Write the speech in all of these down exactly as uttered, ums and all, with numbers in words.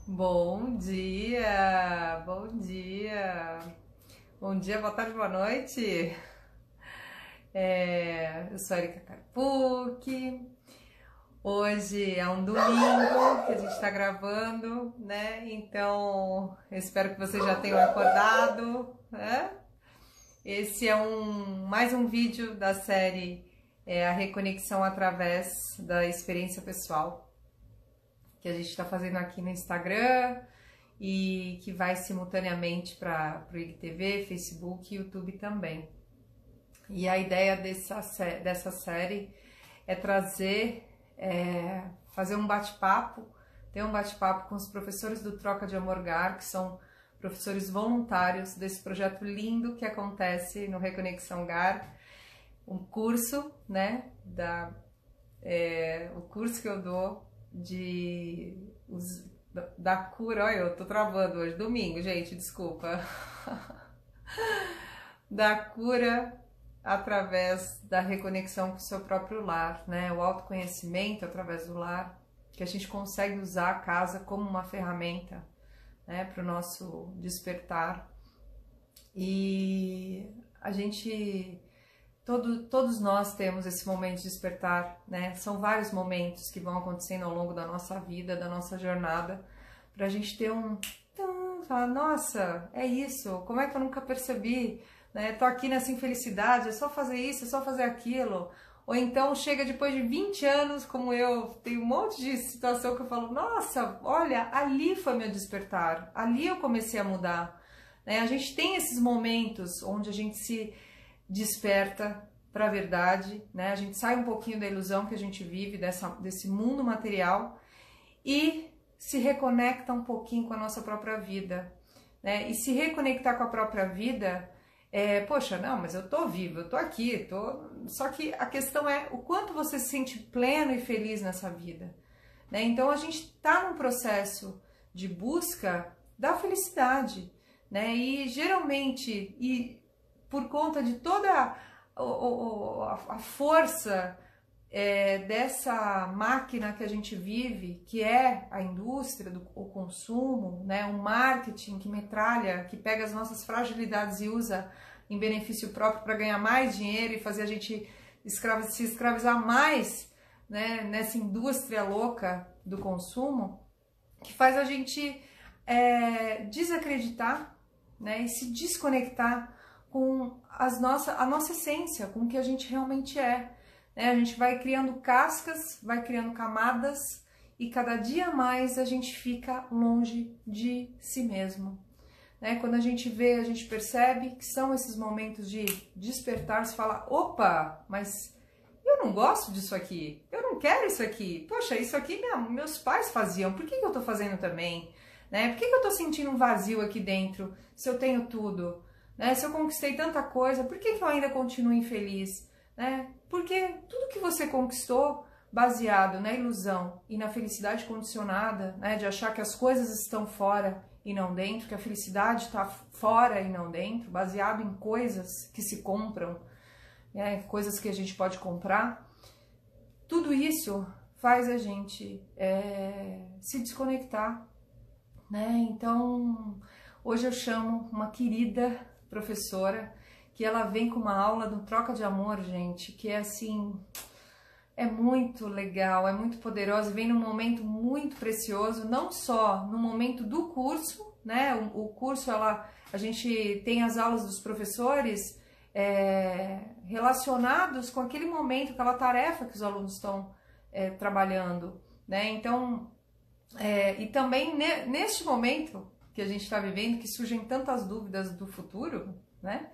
Bom dia, bom dia, bom dia, boa tarde, boa noite. É, eu sou a Erika Carpucci. Hoje é um domingo que a gente está gravando, né? Então eu espero que vocês já tenham acordado, né? Esse é um mais um vídeo da série é, A Reconexão através da experiência pessoal, que a gente está fazendo aqui no Instagram e que vai simultaneamente para o I G T V, Facebook e YouTube também. E a ideia dessa, dessa série é trazer, é, fazer um bate-papo, ter um bate-papo com os professores do Troca de Amor Gar, que são professores voluntários desse projeto lindo que acontece no Reconexão Gar, um curso, né, da, é, o curso que eu dou de os, da, da cura, olha, eu tô travando hoje, domingo, gente, desculpa, da cura através da reconexão com o seu próprio lar, né, o autoconhecimento através do lar, que a gente consegue usar a casa como uma ferramenta, né, para o nosso despertar. E a gente, todo, todos nós temos esse momento de despertar, né? São vários momentos que vão acontecendo ao longo da nossa vida, da nossa jornada, para a gente ter um, tum, falar, nossa, é isso, como é que eu nunca percebi, né? Tô aqui nessa infelicidade, é só fazer isso, é só fazer aquilo. Ou então chega depois de vinte anos, como eu, tem um monte de situação que eu falo, nossa, olha, ali foi meu despertar, ali eu comecei a mudar. Né? A gente tem esses momentos onde a gente se desperta para a verdade, né? A gente sai um pouquinho da ilusão que a gente vive, dessa, desse mundo material, e se reconecta um pouquinho com a nossa própria vida. Né? E se reconectar com a própria vida... É, poxa, não, mas eu tô vivo, eu tô aqui, tô... Só que a questão é o quanto você se sente pleno e feliz nessa vida, né? Então a gente tá num processo de busca da felicidade, né? E geralmente, e por conta de toda a, a, a força é, dessa máquina que a gente vive, que é a indústria do o consumo, né? Um marketing que metralha, que pega as nossas fragilidades e usa em benefício próprio para ganhar mais dinheiro e fazer a gente escrava, se escravizar mais, né? Nessa indústria louca do consumo, que faz a gente é, desacreditar, né? E se desconectar com as nossa, a nossa essência, com o que a gente realmente é. Né? A gente vai criando cascas, vai criando camadas e cada dia mais a gente fica longe de si mesmo. Né? Quando a gente vê, a gente percebe que são esses momentos de despertar, se fala, opa, mas eu não gosto disso aqui, eu não quero isso aqui, poxa, isso aqui minha, meus pais faziam, por que, que eu tô fazendo também? Né? Por que, que eu tô sentindo um vazio aqui dentro, se eu tenho tudo? Né? Se eu conquistei tanta coisa, por que, que eu ainda continuo infeliz? Né? Porque tudo que você conquistou baseado na ilusão e na felicidade condicionada, né, de achar que as coisas estão fora e não dentro, que a felicidade está fora e não dentro, baseado em coisas que se compram, né, coisas que a gente pode comprar, tudo isso faz a gente é, se desconectar. Né? Então, hoje eu chamo uma querida professora que ela vem com uma aula do Troca de Amor, gente, que é assim, é muito legal, é muito poderosa, vem num momento muito precioso, não só no momento do curso, né, o, o curso, ela, a gente tem as aulas dos professores é, relacionados com aquele momento, aquela tarefa que os alunos estão é, trabalhando, né, então, é, e também ne, neste momento que a gente está vivendo, que surgem tantas dúvidas do futuro, né,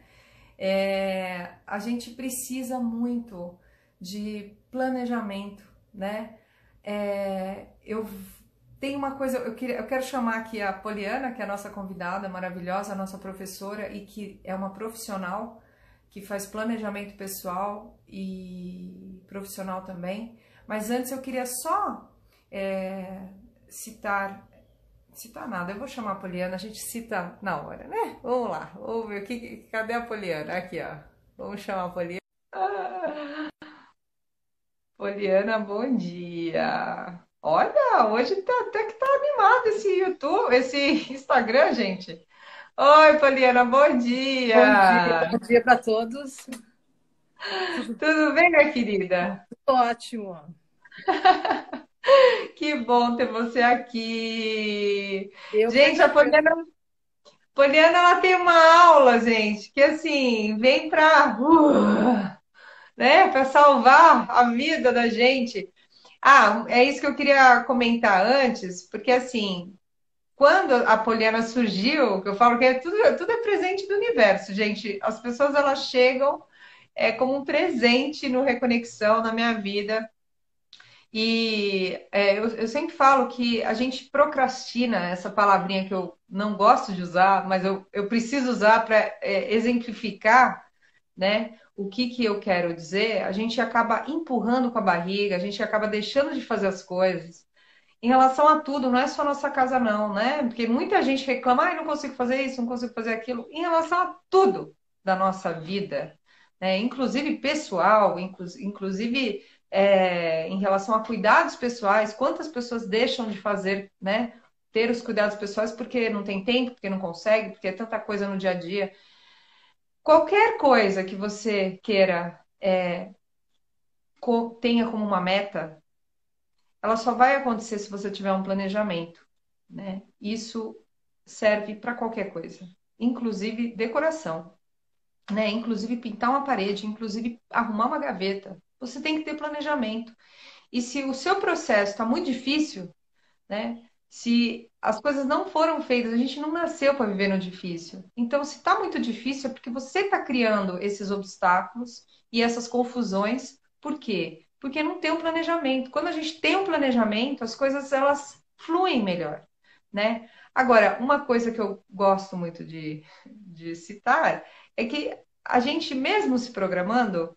É, a gente precisa muito de planejamento, né? É, eu tenho uma coisa, eu, queria, eu quero chamar aqui a Poliana, que é a nossa convidada maravilhosa, a nossa professora e que é uma profissional que faz planejamento pessoal e profissional também. Mas antes eu queria só é, citar citar nada, eu vou chamar a Poliana, a gente cita na hora, né? Vamos lá, vamos ver, aqui, cadê a Poliana? Aqui, ó, vamos chamar a Poliana. Ah, Poliana, bom dia! Olha, hoje tá, até que tá animado esse YouTube, esse Instagram, gente. Oi, Poliana, bom Bom dia, dia! bom dia para todos. Tudo bem, minha querida? Ótimo. Que bom ter você aqui. Eu que Gente, a agradeço. Poliana, Poliana, ela tem uma aula, gente, que assim, vem pra, uh, né, para salvar a vida da gente. Ah, é isso que eu queria comentar antes, porque assim, quando a Poliana surgiu, que eu falo que é tudo, tudo é presente do universo, gente. As pessoas elas chegam é, como um presente no Reconexão na minha vida. E é, eu, eu sempre falo que a gente procrastina, essa palavrinha que eu não gosto de usar, mas eu, eu preciso usar para exemplificar, né, o que, que eu quero dizer. A gente acaba empurrando com a barriga, a gente acaba deixando de fazer as coisas. Em relação a tudo, não é só nossa casa, não, né? Porque muita gente reclama, ah, não consigo fazer isso, não consigo fazer aquilo. Em relação a tudo da nossa vida, né? Inclusive pessoal, inclu inclusive é, em relação a cuidados pessoais, quantas pessoas deixam de fazer, né? Ter os cuidados pessoais porque não tem tempo, porque não consegue, porque é tanta coisa no dia a dia. Qualquer coisa que você queira é, co tenha como uma meta, ela só vai acontecer se você tiver um planejamento, né? Isso serve para qualquer coisa, inclusive decoração, né? Inclusive pintar uma parede, inclusive arrumar uma gaveta. Você tem que ter planejamento. E se o seu processo está muito difícil, né? Se as coisas não foram feitas, a gente não nasceu para viver no difícil. Então, se está muito difícil, é porque você está criando esses obstáculos e essas confusões. Por quê? Porque não tem um planejamento. Quando a gente tem um planejamento, as coisas elas fluem melhor, né? Agora, uma coisa que eu gosto muito de, de citar é que a gente, mesmo se programando,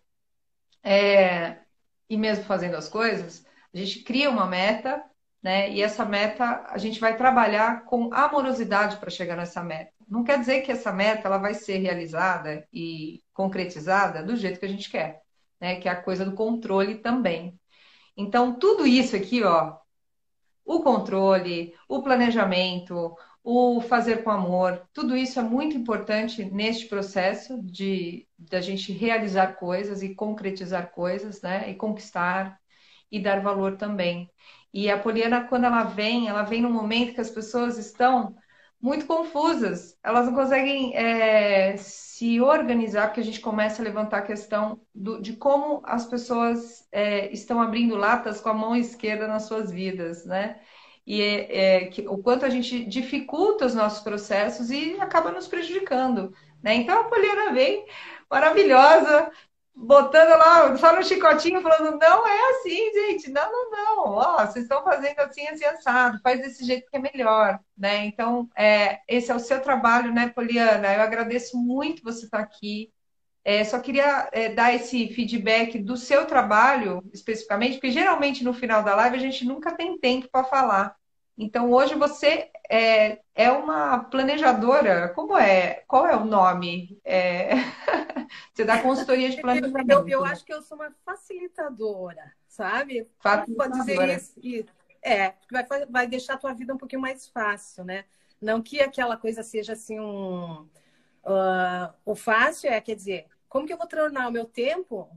é, e mesmo fazendo as coisas, a gente cria uma meta, né? E essa meta a gente vai trabalhar com amorosidade para chegar nessa meta. Não quer dizer que essa meta ela vai ser realizada e concretizada do jeito que a gente quer, né? Que é a coisa do controle também. Então, tudo isso aqui, ó, o controle, o planejamento, o fazer com amor, tudo isso é muito importante neste processo de da gente realizar coisas e concretizar coisas, né? E conquistar e dar valor também. E a Poliana, quando ela vem, ela vem num momento que as pessoas estão muito confusas, elas não conseguem é, se organizar, porque a gente começa a levantar a questão do, de como as pessoas é, estão abrindo latas com a mão esquerda nas suas vidas, né? E é, é, que, o quanto a gente dificulta os nossos processos e acaba nos prejudicando, né? Então a Poliana vem maravilhosa, botando lá só no chicotinho, falando, não é assim, gente, não, não, não, ó, vocês estão fazendo assim, assim, assado, faz desse jeito que é melhor, né? Então, é, esse é o seu trabalho, né, Poliana? Eu agradeço muito você estar aqui. É, só queria é, dar esse feedback do seu trabalho, especificamente, porque geralmente no final da live a gente nunca tem tempo para falar. Então, hoje você é, é uma planejadora. Como é? Qual é o nome? É, você dá consultoria de Eu, eu planejamento, né? acho que eu sou uma facilitadora, sabe? Como pode dizer Facilitadora. isso? E, é, vai, fa- vai deixar a tua vida um pouquinho mais fácil, né? Não que aquela coisa seja assim um... ah, o fácil é, quer dizer, como que eu vou tornar o meu tempo,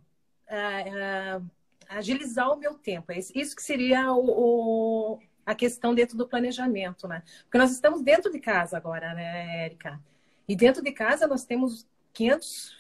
ah, ah, agilizar o meu tempo? É isso isso que seria o, o- a questão dentro do planejamento, né? Porque nós estamos dentro de casa agora, né, Érica? E dentro de casa nós temos quinhentas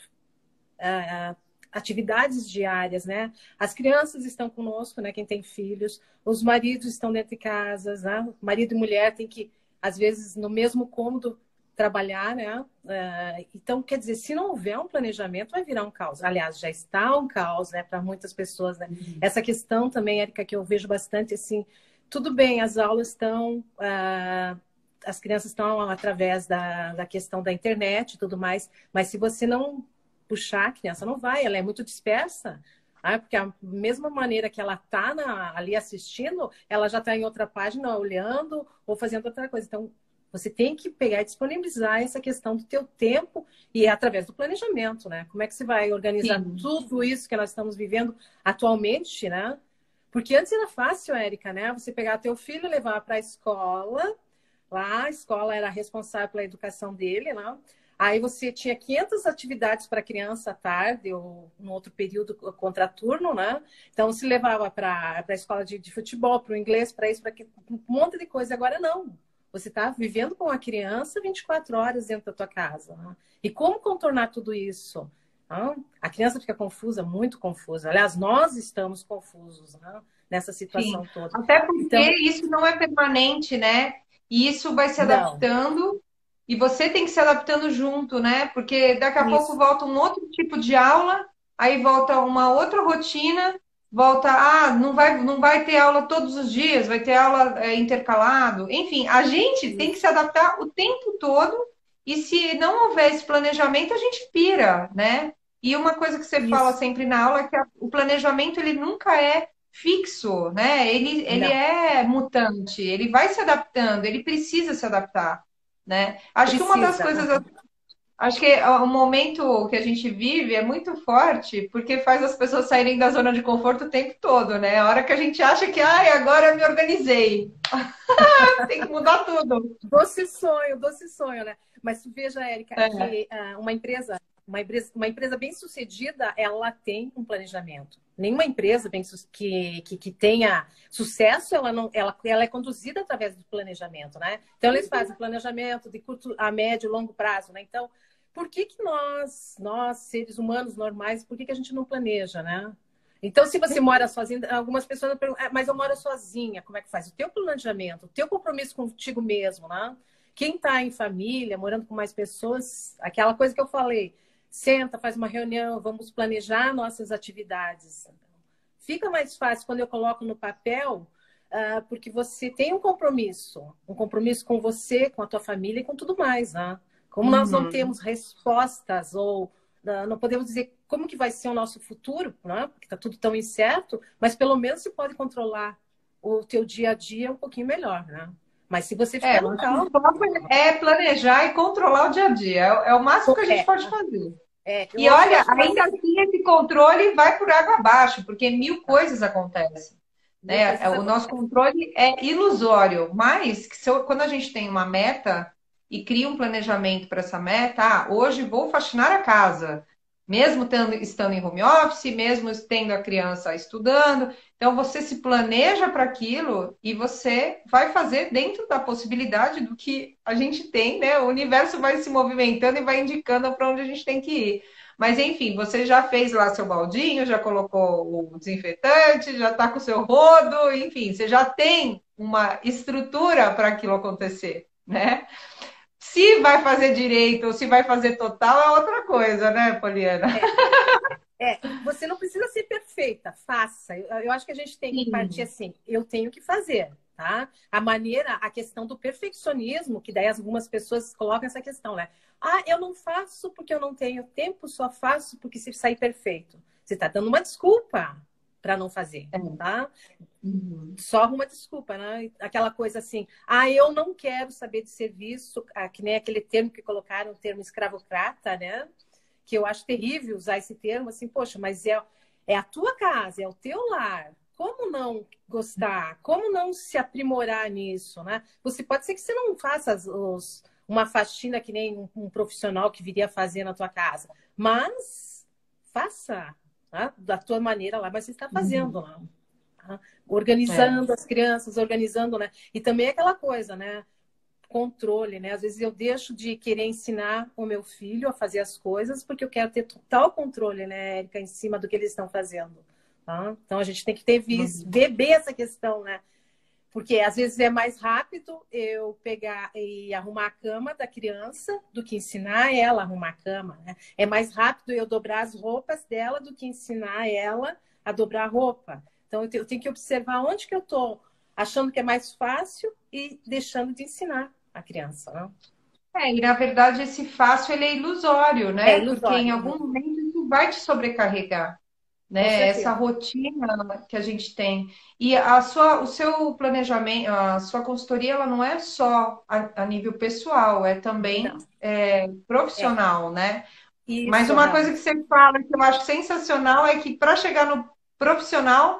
ah, atividades diárias, né? As crianças estão conosco, né? Quem tem filhos, os maridos estão dentro de casa, né? Marido e mulher tem que, às vezes, no mesmo cômodo trabalhar, né? Ah, então, quer dizer, se não houver um planejamento, vai virar um caos. Aliás, já está um caos, né? Para muitas pessoas, né? Essa questão também, Érica, que eu vejo bastante, assim, tudo bem, as aulas estão... ah, as crianças estão através da, da questão da internet e tudo mais, mas se você não puxar, a criança não vai, ela é muito dispersa. Ah, porque a mesma maneira que ela está ali assistindo, ela já está em outra página olhando ou fazendo outra coisa. Então, você tem que pegar e disponibilizar essa questão do teu tempo e é através do planejamento, né? Como é que você vai organizar Sim. tudo isso que nós estamos vivendo atualmente, né? Porque antes era fácil, Érica, né? Você pegar teu filho e levar para a escola. Lá, a escola era responsável pela educação dele, né? Aí você tinha quinhentas atividades para criança à tarde ou no outro período contraturno, né? Então, se levava para a escola de, de futebol, para o inglês, para isso, para um monte de coisa. Agora, não. Você está vivendo com a criança vinte e quatro horas dentro da tua casa. Né? E como contornar tudo isso? Né? A criança fica confusa, muito confusa. Aliás, nós estamos confusos, né? Nessa situação Sim. toda. Até porque Então, isso não é permanente, né? E isso vai se não. adaptando e você tem que se adaptando junto, né? Porque daqui a pouco Isso. volta um outro tipo de aula, aí volta uma outra rotina, volta, ah, não vai, não vai ter aula todos os dias, vai ter aula é, intercalado. Enfim, a gente tem que se adaptar o tempo todo e se não houver esse planejamento, a gente pira, né? E uma coisa que você fala Isso. sempre na aula é que a- o planejamento ele nunca é fixo, né? Ele, ele Não. é mutante, ele vai se adaptando, ele precisa se adaptar, né? Acho que uma das Precisa. coisas, acho que o momento que a gente vive é muito forte, porque faz as pessoas saírem da zona de conforto o tempo todo, né? A hora que a gente acha que, ai, agora eu me organizei, tem que mudar tudo. Doce sonho, doce sonho, né? Mas tu veja, Érica, É. que uh, uma empresa, uma empresa, uma empresa bem sucedida, ela tem um planejamento. Nenhuma empresa bem que, que, que tenha sucesso, ela, não, ela, ela é conduzida através do planejamento, né? Então, eles fazem planejamento de curto, a médio e longo prazo, né? Então, por que que nós, nós, seres humanos normais, por que que a gente não planeja, né? Então, se você mora sozinha, algumas pessoas perguntam, ah, mas eu moro sozinha, como é que faz? O teu planejamento, o teu compromisso contigo mesmo, né? Quem está em família, morando com mais pessoas, aquela coisa que eu falei, senta, faz uma reunião, vamos planejar nossas atividades. Fica mais fácil quando eu coloco no papel, uh, porque você tem um compromisso, um compromisso com você, com a tua família e com tudo mais, né? Como nós não Uhum. temos respostas ou uh, não podemos dizer como que vai ser o nosso futuro, né? Porque está tudo tão incerto, mas pelo menos você pode controlar o teu dia a dia um pouquinho melhor, né? Mas se você É, ficar eu no acho que o caos, foco é planejar e controlar o dia a dia. É, é o máximo que a gente é, pode fazer. é, eu E acho que eu olha, acho que ainda mais assim esse controle vai por água abaixo, porque mil coisas acontecem, mil né? É, coisas o nosso acontecem. controle é ilusório, mas que se eu- quando a gente tem uma meta e cria um planejamento para essa meta, ah, hoje vou faxinar a casa, mesmo tendo, estando em home office, mesmo tendo a criança estudando. Então você se planeja para aquilo e você vai fazer dentro da possibilidade do que a gente tem, né? O universo vai se movimentando e vai indicando para onde a gente tem que ir. Mas enfim, você já fez lá seu baldinho, já colocou o desinfetante, já está com o seu rodo, enfim, você já tem uma estrutura para aquilo acontecer, né? Se vai fazer direito ou se vai fazer total é outra coisa, né, Poliana? É, é, você não precisa ser perfeita, faça. Eu, eu acho que a gente tem que partir Sim. assim, eu tenho que fazer, tá? A maneira, a questão do perfeccionismo, que daí algumas pessoas colocam essa questão, né? Ah, eu não faço porque eu não tenho tempo, só faço porque se sair perfeito. Você está dando uma desculpa para não fazer, É. tá? Uhum. Só uma desculpa, né? Aquela coisa assim, ah, eu não quero saber de serviço, ah, que nem aquele termo que colocaram, o termo escravocrata, né? Que eu acho terrível usar esse termo, assim, poxa, mas é, é a tua casa, é o teu lar. Como não gostar? Como não se aprimorar nisso, né? Você pode ser que você não faça os, uma faxina que nem um, um profissional que viria fazer na tua casa, mas faça, né? Da tua maneira lá, mas você está fazendo Uhum. lá. Tá? É. Organizando as crianças, organizando, né? E também aquela coisa, né? Controle, né? Às vezes eu deixo de querer ensinar o meu filho a fazer as coisas porque eu quero ter total controle, né, Érica, em cima do que eles estão fazendo. Tá? Então a gente tem que ter visto, Uhum. ver bem essa questão, né? Porque às vezes é mais rápido eu pegar e arrumar a cama da criança do que ensinar ela a arrumar a cama, né? É mais rápido eu dobrar as roupas dela do que ensinar ela a dobrar a roupa. Então eu tenho que observar onde que eu estou achando que é mais fácil e deixando de ensinar a criança, né? É, e na verdade esse fácil ele é ilusório, É né? Porque em ilusório, algum momento isso vai te sobrecarregar, com né? Essa certeza. rotina que a gente tem. E a sua, o seu planejamento, a sua consultoria, ela não é só a, a nível pessoal, é Não, também é, é profissional, né? Mas isso, uma aham. coisa que você fala que eu acho sensacional é que para chegar no profissional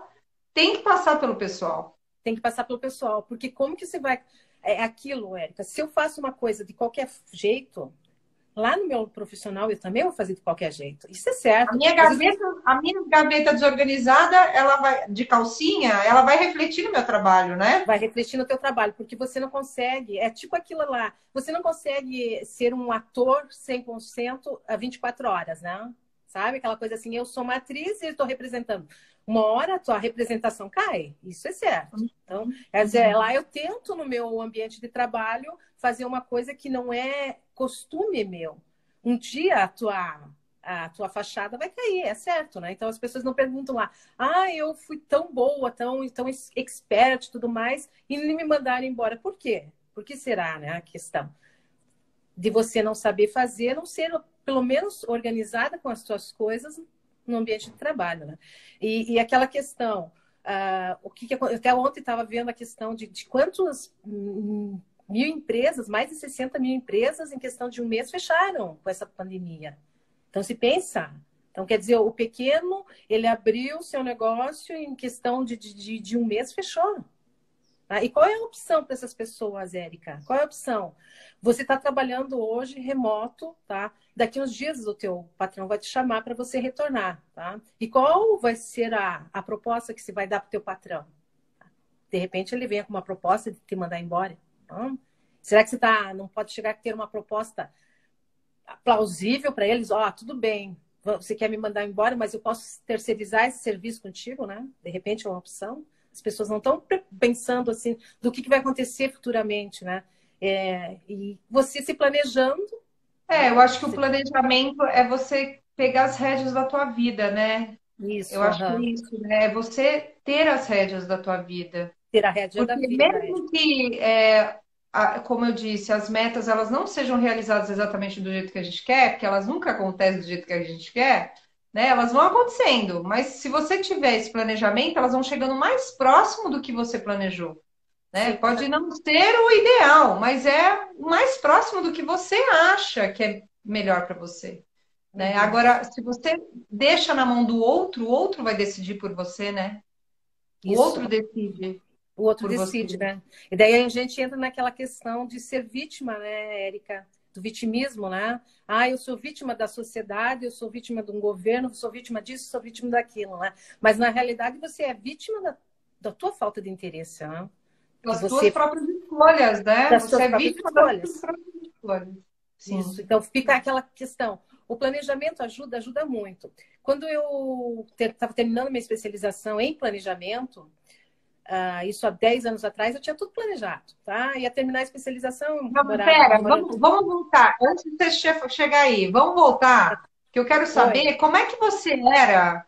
tem que passar pelo pessoal. Tem que passar pelo pessoal, porque como que você vai... É aquilo, Érica, se eu faço uma coisa de qualquer jeito, lá no meu profissional eu também vou fazer de qualquer jeito. Isso é A certo. minha Às vezes gaveta, a minha gaveta desorganizada, ela vai de calcinha, ela vai refletir no meu trabalho, né? vai refletir no teu trabalho, porque você não consegue, é tipo aquilo lá, você não consegue ser um ator cem por cento a vinte e quatro horas, né? Sabe? Aquela coisa assim, eu sou uma atriz e estou representando. Uma hora a tua representação cai, isso é certo. Então, quer dizer, lá eu tento no meu ambiente de trabalho fazer uma coisa que não é costume meu. Um dia a tua a tua fachada vai cair, é certo, né? Então as pessoas não perguntam lá, ah, eu fui tão boa, tão, tão expert e tudo mais, e me mandaram embora. Por quê? Por que será, né? A questão de você não saber fazer, não ser pelo menos organizada com as suas coisas no ambiente de trabalho, né? E, e aquela questão, uh, o que, que até ontem estava vendo a questão de, de quantos hum, mil empresas, mais de sessenta mil empresas em questão de um mês fecharam com essa pandemia. Então, se pensa. Então, quer dizer, o pequeno, ele abriu seu negócio em questão de, de, de um mês, fechou. Tá? E qual é a opção para essas pessoas, Érica? Qual é a opção? Você está trabalhando hoje remoto, tá? Daqui uns dias o teu patrão vai te chamar para você retornar, tá? E qual vai ser a, a proposta que você vai dar para o teu patrão? De repente, ele vem com uma proposta de te mandar embora. Tá? Será que você tá, não pode chegar a ter uma proposta plausível para eles? Ó, oh, tudo bem, você quer me mandar embora, mas eu posso terceirizar esse serviço contigo, né? De repente é uma opção. As pessoas não estão pensando assim do que, que vai acontecer futuramente, né? É, e você se planejando. É, eu acho que o planejamento é você pegar as rédeas da tua vida, né? Isso, Eu acho que é uhum. isso, né? É você ter as rédeas da tua vida. Ter a rédea da Porque vida. mesmo que, é, a- como eu disse, as metas elas não sejam realizadas exatamente do jeito que a gente quer, porque elas nunca acontecem do jeito que a gente quer, né? Elas vão acontecendo, mas se você tiver esse planejamento, elas vão chegando mais próximo do que você planejou, né? Sim. Pode não ser o ideal, mas é mais próximo do que você acha que é melhor para você, né? Uhum. Agora, se você deixa na mão do outro, o outro vai decidir por você, né? O Isso. outro decide. O outro Por decide, você. né? E daí a gente entra naquela questão de ser vítima, né, Érica? Do vitimismo, né? Ah, eu sou vítima da sociedade, eu sou vítima de um governo, eu sou vítima disso, sou vítima daquilo, né? Mas na realidade você é vítima da, da tua falta de interesse, né? Que Das você tuas próprias escolhas, né? das Você suas é próprias vítima das tuas escolhas. próprias escolhas. Sim. Isso. Então fica aquela questão. O planejamento ajuda, ajuda muito. Quando eu estava terminando minha especialização em planejamento, Uh, isso há dez anos atrás, eu tinha tudo planejado, tá? Ia terminar a especialização, Não, morava, pera, morava... vamos, vamos voltar. Antes de você che- chegar aí, vamos voltar. Que eu quero saber Oi. como é que você era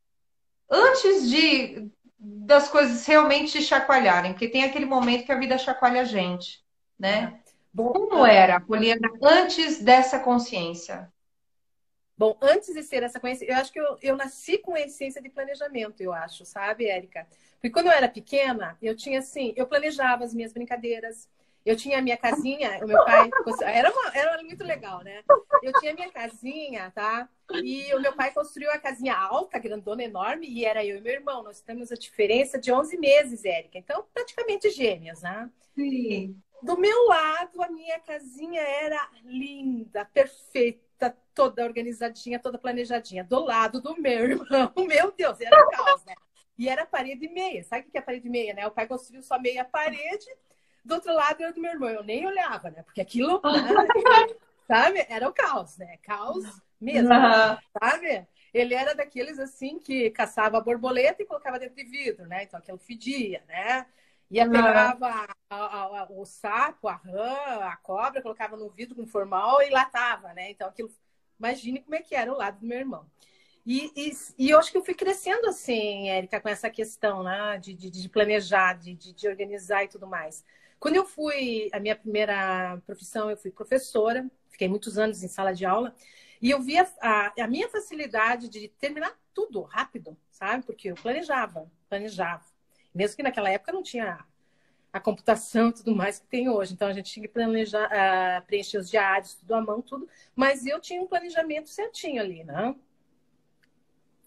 antes de das coisas realmente te chacoalharem, porque tem aquele momento que a vida chacoalha a gente, Uhum. né? Bom, Como uh, era a Poliana antes dessa consciência? bom, antes de ser essa consciência, eu acho que eu, eu nasci com a essência de planejamento, eu acho, sabe, Érica? Porque quando eu era pequena, eu tinha assim, eu planejava as minhas brincadeiras, eu tinha a minha casinha, o meu pai, era, uma, era muito legal, né? Eu tinha a minha casinha, tá? E o meu pai construiu a casinha alta, grandona, enorme, e era eu e meu irmão. Nós temos a diferença de onze meses, Érica. Então, praticamente gêmeas, né? Sim. Do meu lado, a minha casinha era linda, perfeita, toda organizadinha, toda planejadinha. Do lado do meu irmão, meu Deus, era caos, né? E era parede meia. Sabe o que é parede meia, né? O pai construiu só meia parede, do outro lado era do meu irmão. Eu nem olhava, né? Porque aquilo, né? Sabe? Era o caos, né? Caos mesmo, Uhum. sabe? Ele era daqueles, assim, que caçava a borboleta e colocava dentro de vidro, né? Então, aquilo fedia, né? Ia, pegava a, a, a, o sapo, a rã, a cobra, colocava no vidro com formal e latava, né? Então, aquilo... Imagine como é que era o lado do meu irmão. E, e, e eu acho que eu fui crescendo assim, Érica, com essa questão, né? De, de, de planejar, de, de organizar e tudo mais. Quando eu fui, a minha primeira profissão, eu fui professora, fiquei muitos anos em sala de aula, e eu via a, a minha facilidade de terminar tudo rápido, sabe? Porque eu planejava, planejava. Mesmo que naquela época não tinha a computação e tudo mais que tem hoje. Então, a gente tinha que planejar, uh, preencher os diários, tudo à mão, tudo. Mas eu tinha um planejamento certinho ali, né?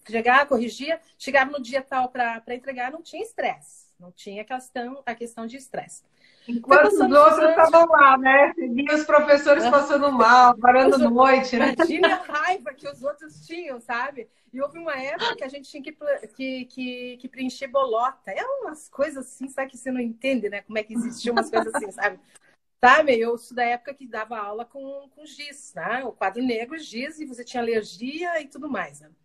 Chegar, corrigia, chegava no dia tal para entregar, não tinha estresse, não tinha a questão, a questão de estresse. Enquanto os outros estavam lá, né? E os professores passando mal, varando noite, né? Imagine a raiva que os outros tinham, sabe? E houve uma época que a gente tinha que, que, que, que preencher bolota. É umas coisas assim, sabe, que você não entende, né? Como é que existiam umas coisas assim, sabe? Sabe? Eu sou da época que dava aula com, com giz, né? O quadro negro, giz, e você tinha alergia e tudo mais, né?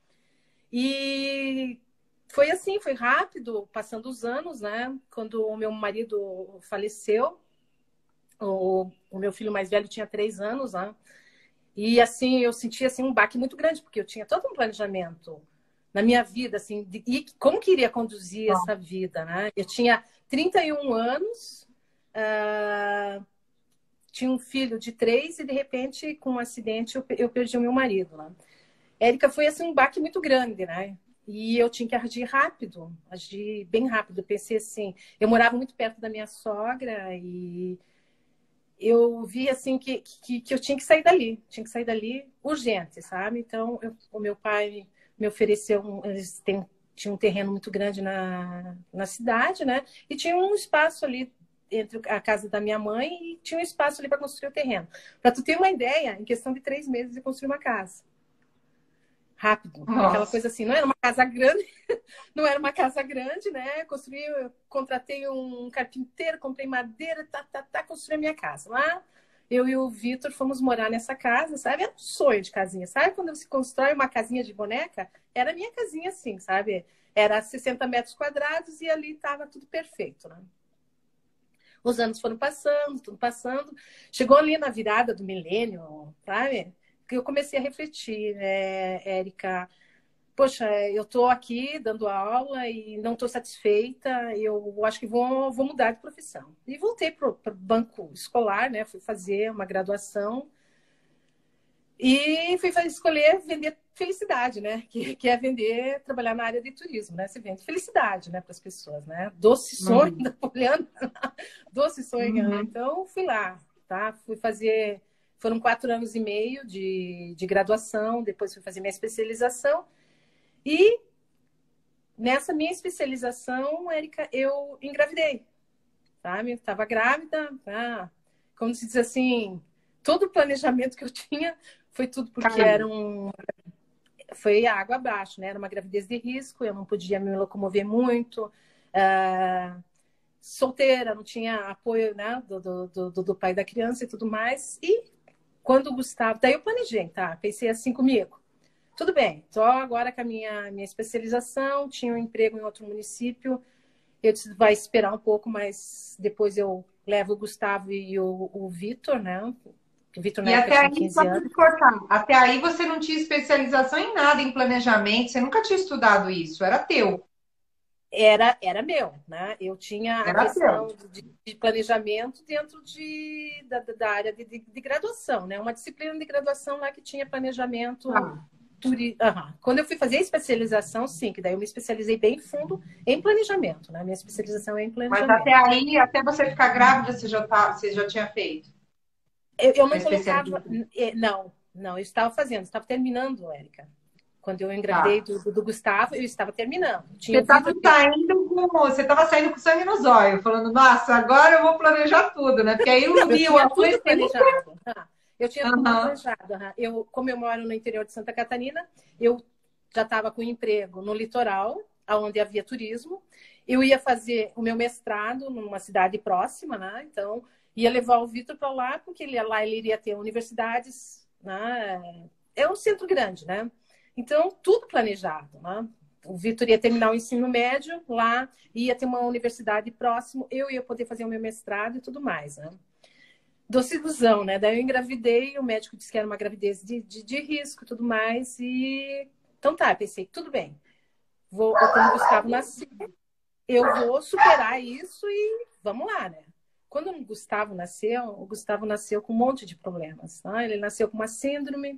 E foi assim, foi rápido, passando os anos, né? Quando o meu marido faleceu, o, o meu filho mais velho tinha três anos, né? E assim, eu senti assim, um baque muito grande, porque eu tinha todo um planejamento na minha vida, assim, de, e como que iria conduzir Bom. essa vida, né? Eu tinha trinta e um anos, uh, tinha um filho de três e, de repente, com um acidente, eu, eu perdi o meu marido, né? Érica, foi assim um baque muito grande, né? E eu tinha que agir rápido, agir bem rápido. Eu pensei assim, eu morava muito perto da minha sogra e eu vi assim que, que, que eu tinha que sair dali, tinha que sair dali urgente, sabe? Então, eu, o meu pai me ofereceu, um, eles têm, tinham um terreno muito grande na, na cidade, né? E tinha um espaço ali entre a casa da minha mãe e tinha um espaço ali para construir o terreno. Para tu ter uma ideia, em questão de três meses eu construí uma casa. Rápido, Nossa. Aquela coisa assim, não era uma casa grande, não era uma casa grande, né? Construí, eu contratei um carpinteiro, comprei madeira, tá, tá, tá, construí a minha casa. Lá, eu e o Vitor fomos morar nessa casa, sabe? Era um sonho de casinha, sabe? Quando você constrói uma casinha de boneca, era a minha casinha assim, sabe? Era sessenta metros quadrados e ali estava tudo perfeito, né? Os anos foram passando, tudo passando. Chegou ali na virada do milênio, sabe? Que eu comecei a refletir, né, Érica? Poxa, eu estou aqui dando aula e não estou satisfeita, eu acho que vou, vou mudar de profissão. E voltei para o banco escolar, né? Fui fazer uma graduação e fui fazer, escolher vender felicidade, né? Que, que é vender, trabalhar na área de turismo, né? Você vende felicidade, né, para as pessoas, né? Doce sonho Uhum. da Poliana, doce sonho. Uhum. Então, fui lá, tá? Fui fazer... Foram quatro anos e meio de, de graduação, depois fui fazer minha especialização. E nessa minha especialização, Érica, eu engravidei, sabe? Estava grávida, tá? Como se diz assim, todo o planejamento que eu tinha foi tudo porque era um... Foi água abaixo, né? Era uma gravidez de risco, eu não podia me locomover muito. Uh... Solteira, não tinha apoio, né? Do, do, do, do pai da criança e tudo mais. E quando o Gustavo... Daí eu planejei, tá? Pensei assim comigo. Tudo bem, estou agora com a minha, minha especialização, tinha um emprego em outro município. Eu disse, vai esperar um pouco, mas depois eu levo o Gustavo e o, o Vitor, né? O Vitor, na E época, até tinha aí, quinze só para anos. te cortar, até aí você não tinha especialização em nada, em planejamento, você nunca tinha estudado isso, era teu. Era, era meu, né? Eu tinha a Era questão teu. de, de planejamento dentro de, da, da área de, de, de graduação, né? Uma disciplina de graduação lá que tinha planejamento. Ah. Turi... Uhum. Quando eu fui fazer a especialização, sim, que daí eu me especializei bem fundo em planejamento, né? Minha especialização é em Mas planejamento. até aí, até você ficar grávida, você já, tá, você já tinha feito Eu, eu a não colocava... especialização. Não, não, eu estava fazendo, estava terminando, Érica. Quando eu engravidei Tá. do, do, do Gustavo, eu estava terminando. Você Tinha o estava Vitor... saindo com, você estava saindo com sangue nos olhos, falando, nossa, agora eu vou planejar tudo, né? Porque aí Não, eu uniu tinha a tudo planejado. Ah, eu tinha tudo Uhum. planejado. Ah. Eu, como eu moro no interior de Santa Catarina, eu já estava com emprego no litoral, onde havia turismo. Eu ia fazer o meu mestrado numa cidade próxima, né? Então, ia levar o Vitor para lá, porque ele, lá ele iria ter universidades, né? É um centro grande, né? Então, tudo planejado, né? O Vitor ia terminar o ensino médio lá, ia ter uma universidade próximo, eu ia poder fazer o meu mestrado e tudo mais, né? Doce ilusão, né? Daí eu engravidei, o médico disse que era uma gravidez de, de, de risco e tudo mais, e... Então tá, pensei, tudo bem. Vou, quando o Gustavo nascer, eu vou superar isso e vamos lá, né? Quando o Gustavo nasceu, o Gustavo nasceu com um monte de problemas, né? Ele nasceu com uma síndrome,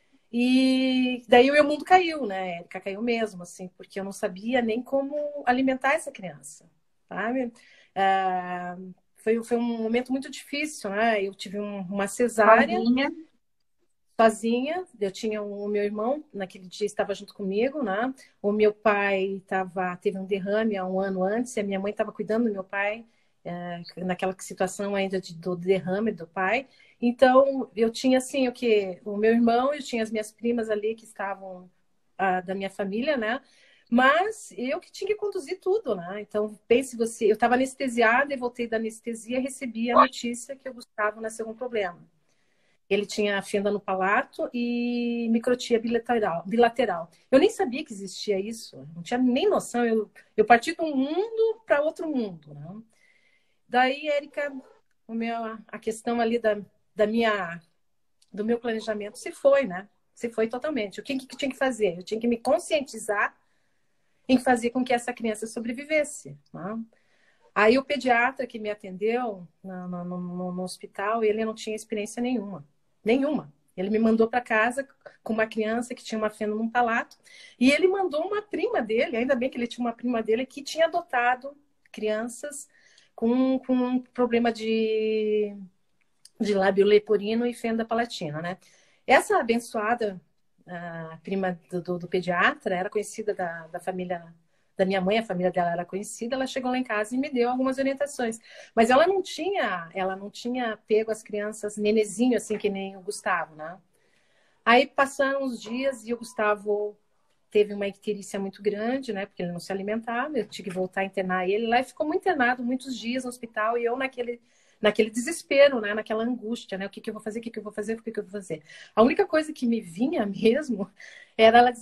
e daí o meu mundo caiu, né? Érica, caiu mesmo, assim, porque eu não sabia nem como alimentar essa criança, sabe? Ah, foi, foi um momento muito difícil, né? Eu tive um, uma cesárea Sozinha. sozinha. Eu tinha um, o meu irmão, naquele dia estava junto comigo, né? O meu pai tava, teve um derrame há um ano antes, e a minha mãe estava cuidando do meu pai, é, naquela situação ainda de, do derrame do pai. Então, eu tinha, assim, o que? O meu irmão, eu tinha as minhas primas ali que estavam ah, da minha família, né? Mas eu que tinha que conduzir tudo, né? Então, pense você, eu estava anestesiada e voltei da anestesia e recebi a notícia que o Gustavo nasceu com um problema. Ele tinha fenda no palato e microtia bilateral. bilateral. Eu nem sabia que existia isso, não tinha nem noção. Eu, eu parti de um mundo para outro mundo, né? Daí, Érica, o meu, a questão ali da, da minha, do meu planejamento se foi, né? Se foi totalmente. O que, que tinha que fazer? Eu tinha que me conscientizar em fazer com que essa criança sobrevivesse, né? Aí o pediatra que me atendeu no, no, no, no hospital, ele não tinha experiência nenhuma. Nenhuma. Ele me mandou para casa com uma criança que tinha uma fenda num palato. E ele mandou uma prima dele, ainda bem que ele tinha uma prima dele, que tinha adotado crianças com, com um problema de, de lábio leporino e fenda palatina, né? Essa abençoada a prima do, do, do pediatra era conhecida da, da família da minha mãe, a família dela era conhecida, ela chegou lá em casa e me deu algumas orientações. Mas ela não tinha, ela não tinha pego as crianças nenezinho, assim, que nem o Gustavo, né? Aí passaram uns dias e o Gustavo teve uma icterícia muito grande, né? Porque ele não se alimentava, eu tive que voltar a internar ele lá e ficou muito internado, muitos dias no hospital, e eu naquele, naquele desespero, né? Naquela angústia, né? O que, que eu vou fazer, o que, que eu vou fazer, o que, que eu vou fazer. A única coisa que me vinha mesmo era ela,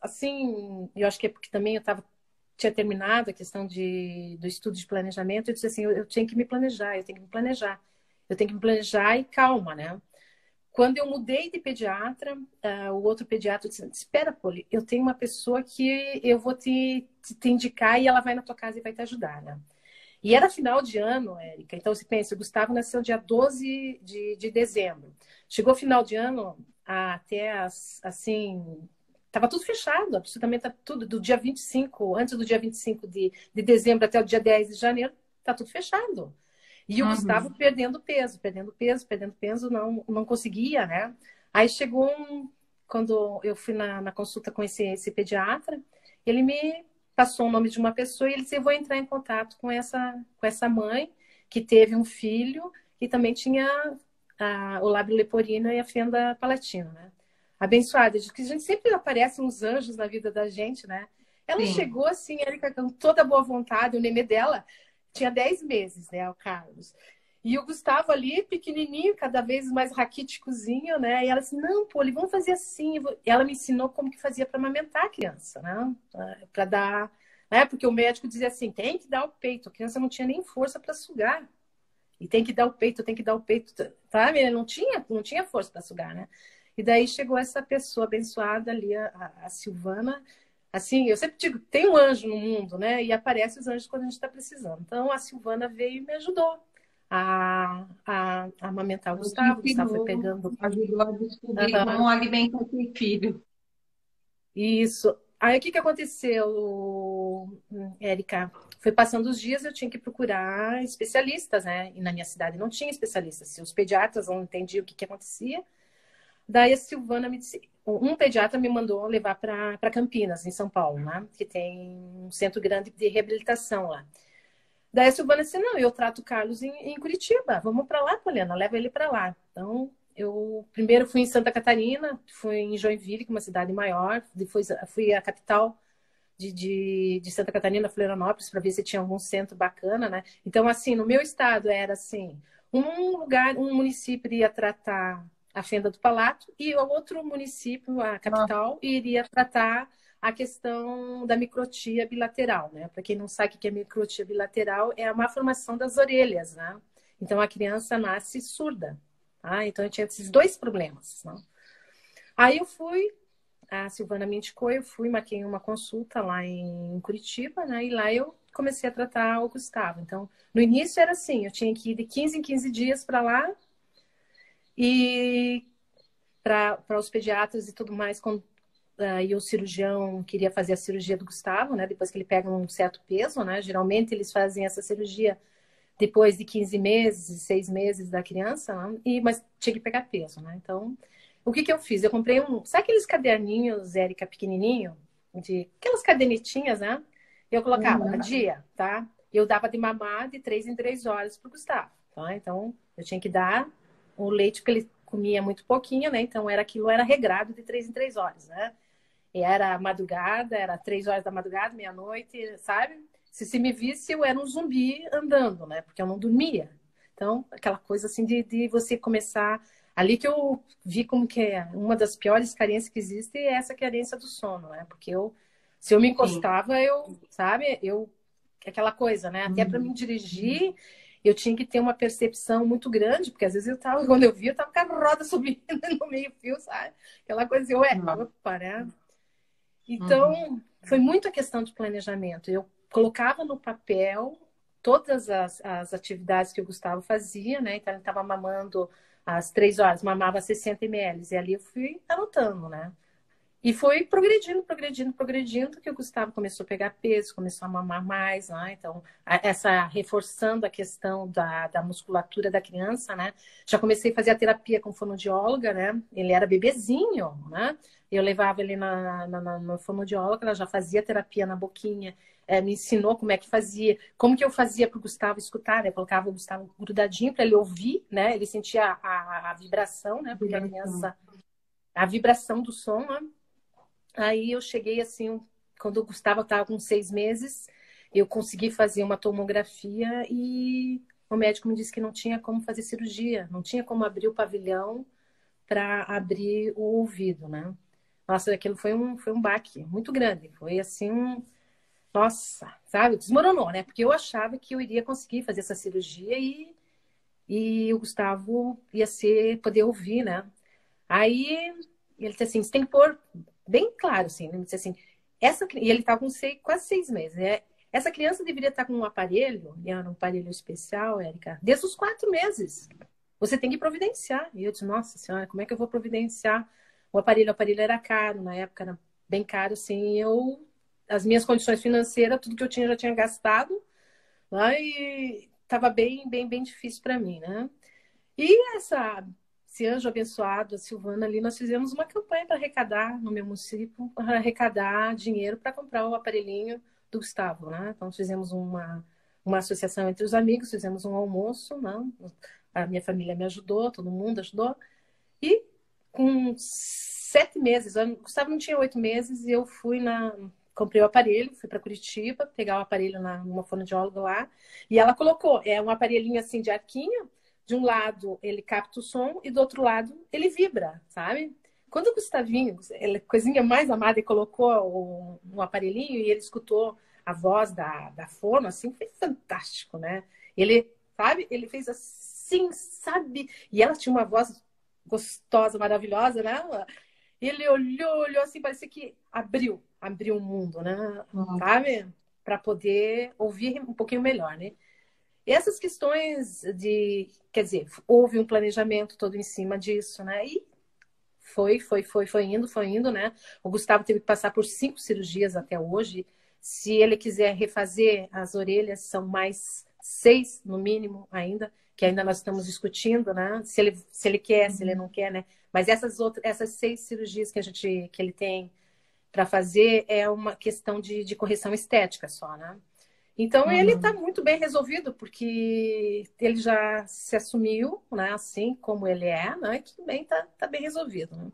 assim, eu acho que é porque também eu estava tinha terminado a questão de, do estudo de planejamento, eu disse assim, eu, eu tinha que me planejar, eu tenho que me planejar. Eu tenho que me planejar e calma, né? Quando eu mudei de pediatra, uh, o outro pediatra disse, espera, Poli, eu tenho uma pessoa que eu vou te, te, te indicar e ela vai na tua casa e vai te ajudar, né? E era final de ano, Érica, então você pensa, o Gustavo nasceu dia doze de, de dezembro. Chegou final de ano, até as, assim... Tava tudo fechado, absolutamente tá tudo. Do dia vinte e cinco, antes do dia vinte e cinco de, de dezembro até o dia dez de janeiro, tá tudo fechado. E o Uhum. Gustavo perdendo peso, perdendo peso, perdendo peso, não, não conseguia, né? Aí chegou um... Quando eu fui na, na consulta com esse, esse pediatra, ele me passou o nome de uma pessoa e ele disse, eu vou entrar em contato com essa, com essa mãe que teve um filho que também tinha a, o lábio leporino e a fenda palatina, né? Abençoada, de que a gente sempre aparece uns anjos na vida da gente, né? Ela Sim. chegou assim, Érica, com toda boa vontade, o nenê dela tinha dez meses, né, o Carlos. E o Gustavo ali, pequenininho, cada vez mais raquíticozinho, né? E ela disse, não, Poli, vamos fazer assim. Ela me ensinou como que fazia para amamentar a criança, né? Para dar... Né? Porque o médico dizia assim, tem que dar o peito. A criança não tinha nem força para sugar. E tem que dar o peito, tem que dar o peito. Tá? Ele não tinha, não tinha força para sugar, né? E daí chegou essa pessoa abençoada ali, a, a Silvana. Assim, eu sempre digo, tem um anjo no mundo, né? E aparece os anjos quando a gente está precisando. Então, a Silvana veio e me ajudou a, a, a amamentar o Eu te Gustavo. O Gustavo foi ensinou, pegando... ajudou a descobrir Aham. como alimentar seu filho. Isso. Aí, o que que aconteceu, Érica? Foi passando os dias, eu tinha que procurar especialistas, né? E na minha cidade não tinha especialistas. Se os pediatras não entendiam o que que acontecia... Daí a Silvana me disse, um pediatra me mandou levar para Campinas, em São Paulo, né? Que tem um centro grande de reabilitação lá. Daí a Silvana disse, não, eu trato o Carlos em, em Curitiba, vamos para lá, Poliana, leva ele para lá. Então, eu primeiro fui em Santa Catarina, fui em Joinville, que é uma cidade maior, depois fui à capital de, de, de Santa Catarina, Florianópolis, para ver se tinha algum centro bacana, né? Então, assim, no meu estado era assim, um lugar, um município ia tratar a fenda do palato e o outro município, a capital, iria tratar a questão da microtia bilateral, né? Para quem não sabe o que é microtia bilateral, é a má formação das orelhas, né? Então a criança nasce surda, tá? Então eu tinha esses dois problemas, né? Aí eu fui, a Silvana me indicou, eu fui, marquei uma consulta lá em Curitiba, né? E lá eu comecei a tratar o Gustavo. Então, no início era assim, eu tinha que ir de quinze em quinze dias para lá. E para os pediatras e tudo mais, quando, uh, e o cirurgião queria fazer a cirurgia do Gustavo, né? Depois que ele pega um certo peso, né? Geralmente eles fazem essa cirurgia depois de quinze meses, seis meses da criança, né? E, mas tinha que pegar peso, né? Então, O que que eu fiz? Eu comprei um... Sabe aqueles caderninhos, Érica, pequenininho? De... Aquelas cadernetinhas, né? Eu colocava Uhum. no dia, tá? Eu dava de mamar de três em três horas pro Gustavo, tá? Então, eu tinha que dar o leite, porque ele comia muito pouquinho, né? Então, era aquilo era regrado de três em três horas, né? E era madrugada, era três horas da madrugada, meia-noite, sabe? Se se me visse, eu era um zumbi andando, né? Porque eu não dormia. Então, aquela coisa assim de, de você começar... Ali que eu vi como que é uma das piores carências que existe é essa carência do sono, né? Porque eu, se eu me Sim. encostava, eu, sabe? Eu, aquela coisa, né? Até para Uhum. me dirigir, eu tinha que ter uma percepção muito grande, porque às vezes eu tava, quando eu vi, eu tava com a roda subindo no meio-fio, sabe? Aquela coisa, eu, é, opa, né? Então, Uhum. foi muito a questão de planejamento. Eu colocava no papel todas as, as atividades que o Gustavo fazia, né? Então, ele estava mamando às três horas, mamava sessenta mililitros. E ali eu fui anotando, né? E foi progredindo, progredindo, progredindo, que o Gustavo começou a pegar peso, começou a mamar mais, né? Então, a- essa reforçando a questão da, da musculatura da criança, né? Já comecei a fazer a terapia com fonoaudióloga, né? Ele era bebezinho, né? Eu levava ele na, na, na, na fonoaudióloga, ela já fazia terapia na boquinha, eh, me ensinou como é que fazia, como que eu fazia para o Gustavo escutar, né? Eu colocava o Gustavo grudadinho para ele ouvir, né? Ele sentia a, a, a vibração, né? Porque a criança, a vibração do som, né? Aí eu cheguei assim, quando o Gustavo estava com seis meses, eu consegui fazer uma tomografia e o médico me disse que não tinha como fazer cirurgia, não tinha como abrir o pavilhão para abrir o ouvido, né? Nossa, aquilo foi um, foi um baque muito grande. Foi assim, um, nossa, sabe? Desmoronou, né? Porque eu achava que eu iria conseguir fazer essa cirurgia e, e o Gustavo ia ser, poder ouvir, né? Aí ele disse assim, você tem que pôr bem claro, assim, ele disse assim, essa, e ele estava com seis, quase seis meses, né? Essa criança deveria estar com um aparelho, e era um aparelho especial, Érica, desde os quatro meses. Você tem que providenciar. E eu disse, nossa senhora, como é que eu vou providenciar o aparelho? O aparelho era caro, na época era bem caro, assim, e eu, as minhas condições financeiras, tudo que eu tinha, já tinha gastado, né? E estava bem, bem, bem difícil para mim, né? E essa, esse anjo abençoado, a Silvana ali, nós fizemos uma campanha para arrecadar no meu município, para arrecadar dinheiro para comprar o aparelhinho do Gustavo, né? Então, nós fizemos uma, uma associação entre os amigos, fizemos um almoço, né? A minha família me ajudou, todo mundo ajudou. E com sete meses, o Gustavo não tinha oito meses, e eu fui na... Comprei o aparelho, fui para Curitiba, pegar o aparelho na, numa fonoaudióloga lá, e ela colocou, é um aparelhinho assim de arquinho, de um lado ele capta o som e do outro lado ele vibra, sabe? Quando o Gustavinho, ele, coisinha mais amada, ele colocou o, um aparelhinho e ele escutou a voz da, da fono, assim, foi fantástico, né? Ele, sabe? Ele fez assim, sabe? E ela tinha uma voz gostosa, maravilhosa, né? Ele olhou, olhou assim, parecia que abriu, abriu o mundo, né? Uhum. Sabe? Para poder ouvir um pouquinho melhor, né? E essas questões de, quer dizer, houve um planejamento todo em cima disso, né? E foi, foi, foi, foi indo, foi indo, né? O Gustavo teve que passar por cinco cirurgias até hoje. Se ele quiser refazer as orelhas, são mais seis no mínimo ainda, que ainda nós estamos discutindo, né? Se ele, se ele quer, se ele não quer, né? Mas essas outras, essas seis cirurgias que a gente, que ele tem para fazer é uma questão de, de correção estética só, né? Então ele está Uhum. muito bem resolvido, porque ele já se assumiu, né, assim como ele é, né, que bem está tá bem resolvido. Né?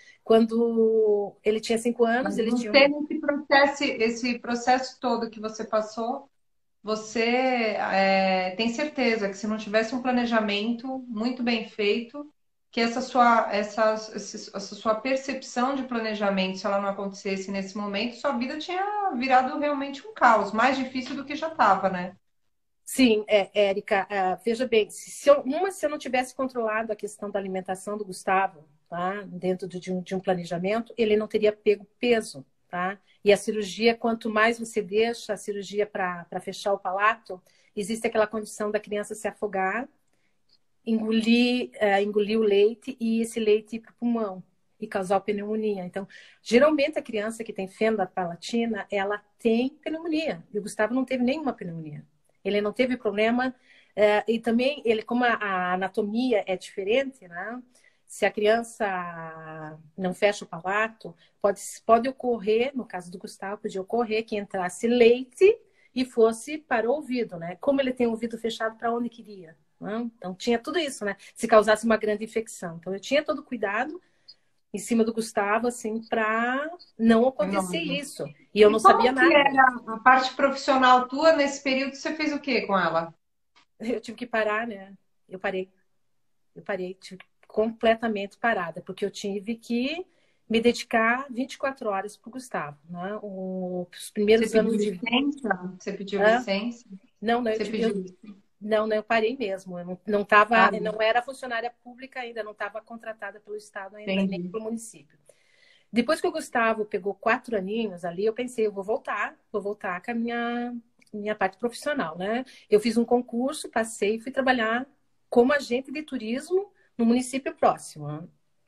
Quando ele tinha cinco anos, Mas ele tinha você, um... nesse processo, esse processo todo que você passou, você é, tem certeza que se não tivesse um planejamento muito bem feito, que essa sua, essa, essa sua percepção de planejamento, se ela não acontecesse nesse momento, sua vida tinha virado realmente um caos, mais difícil do que já estava, né? Sim, é, Érica, é, veja bem, se eu, uma, se eu não tivesse controlado a questão da alimentação do Gustavo, tá, dentro de um, de um planejamento, ele não teria pego peso, tá? E a cirurgia, quanto mais você deixa a cirurgia para fechar o palato, existe aquela condição da criança se afogar, engolir, uh, engolir o leite e esse leite ir para o pulmão e causar pneumonia. Então, geralmente a criança que tem fenda palatina, ela tem pneumonia. E o Gustavo não teve nenhuma pneumonia. Ele não teve problema. Uh, e também, ele, como a, a anatomia é diferente, né? se a criança não fecha o palato, pode, pode ocorrer, no caso do Gustavo, podia ocorrer que entrasse leite e fosse para o ouvido, né? Como ele tem o ouvido fechado, para onde queria? Né? Então, tinha tudo isso, né? Se causasse uma grande infecção. Então, eu tinha todo cuidado em cima do Gustavo, assim, para não acontecer Enorme. isso. E eu não E como sabia que nada. era a parte profissional tua nesse período? Você fez o quê com ela? Eu tive que parar, né? Eu parei. Eu parei, tive completamente parada, porque eu tive que me dedicar vinte e quatro horas para o Gustavo, né? Os primeiros Você pediu anos de... licença? Você pediu Hã? licença? Não, não, eu Você tive... pediu eu- licença? Não, não, eu parei mesmo. Eu não, não tava, Ah, eu não era funcionária pública ainda, não estava contratada pelo Estado ainda, nem entendi. pelo município. Depois que o Gustavo pegou quatro aninhos ali, eu pensei, eu vou voltar, vou voltar com a minha, minha parte profissional, né? Eu fiz um concurso, passei e fui trabalhar como agente de turismo no município próximo, né?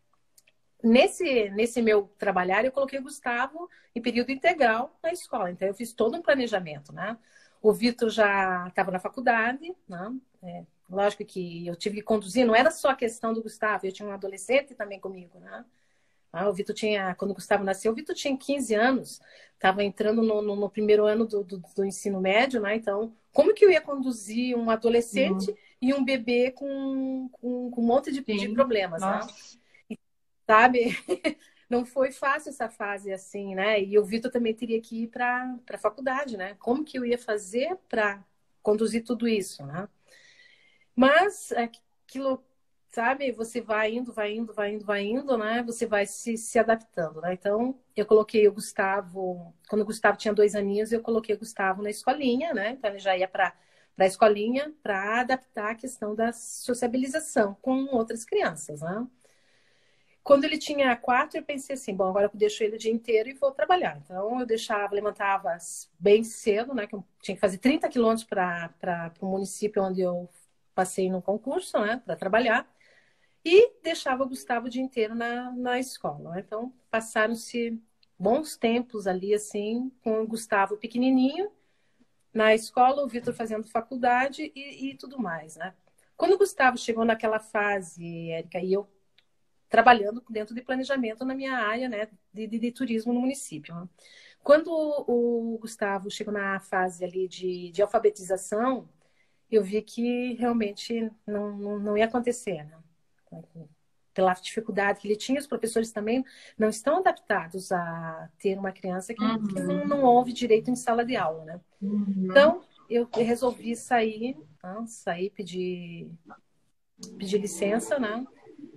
Nesse, nesse meu trabalhar, eu coloquei o Gustavo em período integral na escola. Então, eu fiz todo um planejamento, né? O Vitor já estava na faculdade, né? É, lógico que eu tive que conduzir, não era só a questão do Gustavo, eu tinha um adolescente também comigo, né? Ah, o Vitor tinha, quando o Gustavo nasceu, o Vitor tinha quinze anos, estava entrando no, no, no primeiro ano do, do, do ensino médio, né? Então, como que eu ia conduzir um adolescente Hum, e um bebê com, com, com um monte de, de sim. problemas, né? Nossa. Sabe? Não foi fácil essa fase assim, né? E o Vitor também teria que ir para a faculdade, né? Como que eu ia fazer para conduzir tudo isso, né? Mas aquilo, sabe? Você vai indo, vai indo, vai indo, vai indo, né? Você vai se, se adaptando, né? Então, eu coloquei o Gustavo... Quando o Gustavo tinha dois aninhos, eu coloquei o Gustavo na escolinha, né? Então, ele já ia para a escolinha para adaptar a questão da sociabilização com outras crianças, né? Quando ele tinha quatro, eu pensei assim, bom, agora eu deixo ele o dia inteiro e vou trabalhar. Então, eu deixava, levantava bem cedo, né? Que eu tinha que fazer trinta quilômetros para o município onde eu passei no concurso, né? Para trabalhar. E deixava o Gustavo o dia inteiro na, na escola, né? Então, passaram-se bons tempos ali, assim, com o Gustavo pequenininho na escola, o Vitor fazendo faculdade e, e tudo mais, né? Quando o Gustavo chegou naquela fase, Érica, e eu trabalhando dentro de planejamento na minha área, né, de, de, de turismo no município, né? Quando o, o Gustavo chegou na fase ali de, de alfabetização, eu vi que realmente não, não, não ia acontecer, né? Pela dificuldade que ele tinha, os professores também não estão adaptados a ter uma criança que, que não, Uhum. não ouve direito em sala de aula, né? Uhum. Então, eu resolvi sair, né? Sair, pedir, pedir licença, né?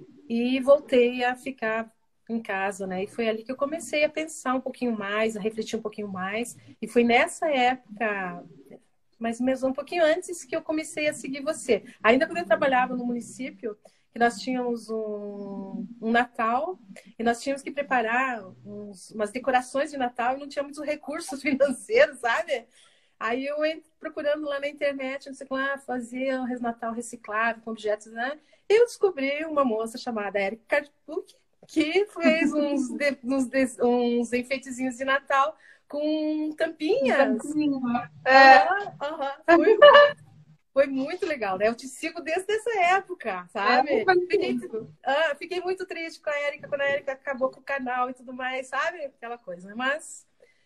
E voltei a ficar em casa, né? E foi ali que eu comecei a pensar um pouquinho mais, a refletir um pouquinho mais. E foi nessa época, mas mesmo um pouquinho antes, que eu comecei a seguir você. Ainda quando eu trabalhava no município, que nós tínhamos um, um Natal e nós tínhamos que preparar uns, umas decorações de Natal e não tínhamos muitos recursos financeiros, sabe? Aí eu entro procurando lá na internet, não sei o que lá, fazer um Natal reciclável com objetos, né? Eu descobri uma moça chamada Erika Karpuk, que fez uns, de, uns, de, uns enfeitezinhos de Natal com tampinhas. É, Aham, aham. Foi, foi muito legal, né? Eu te sigo desde essa época, é sabe? muito Fiquei, lindo. ah, fiquei muito triste com a Erika, quando a Erika acabou com o canal e tudo mais, sabe? Aquela coisa, mas...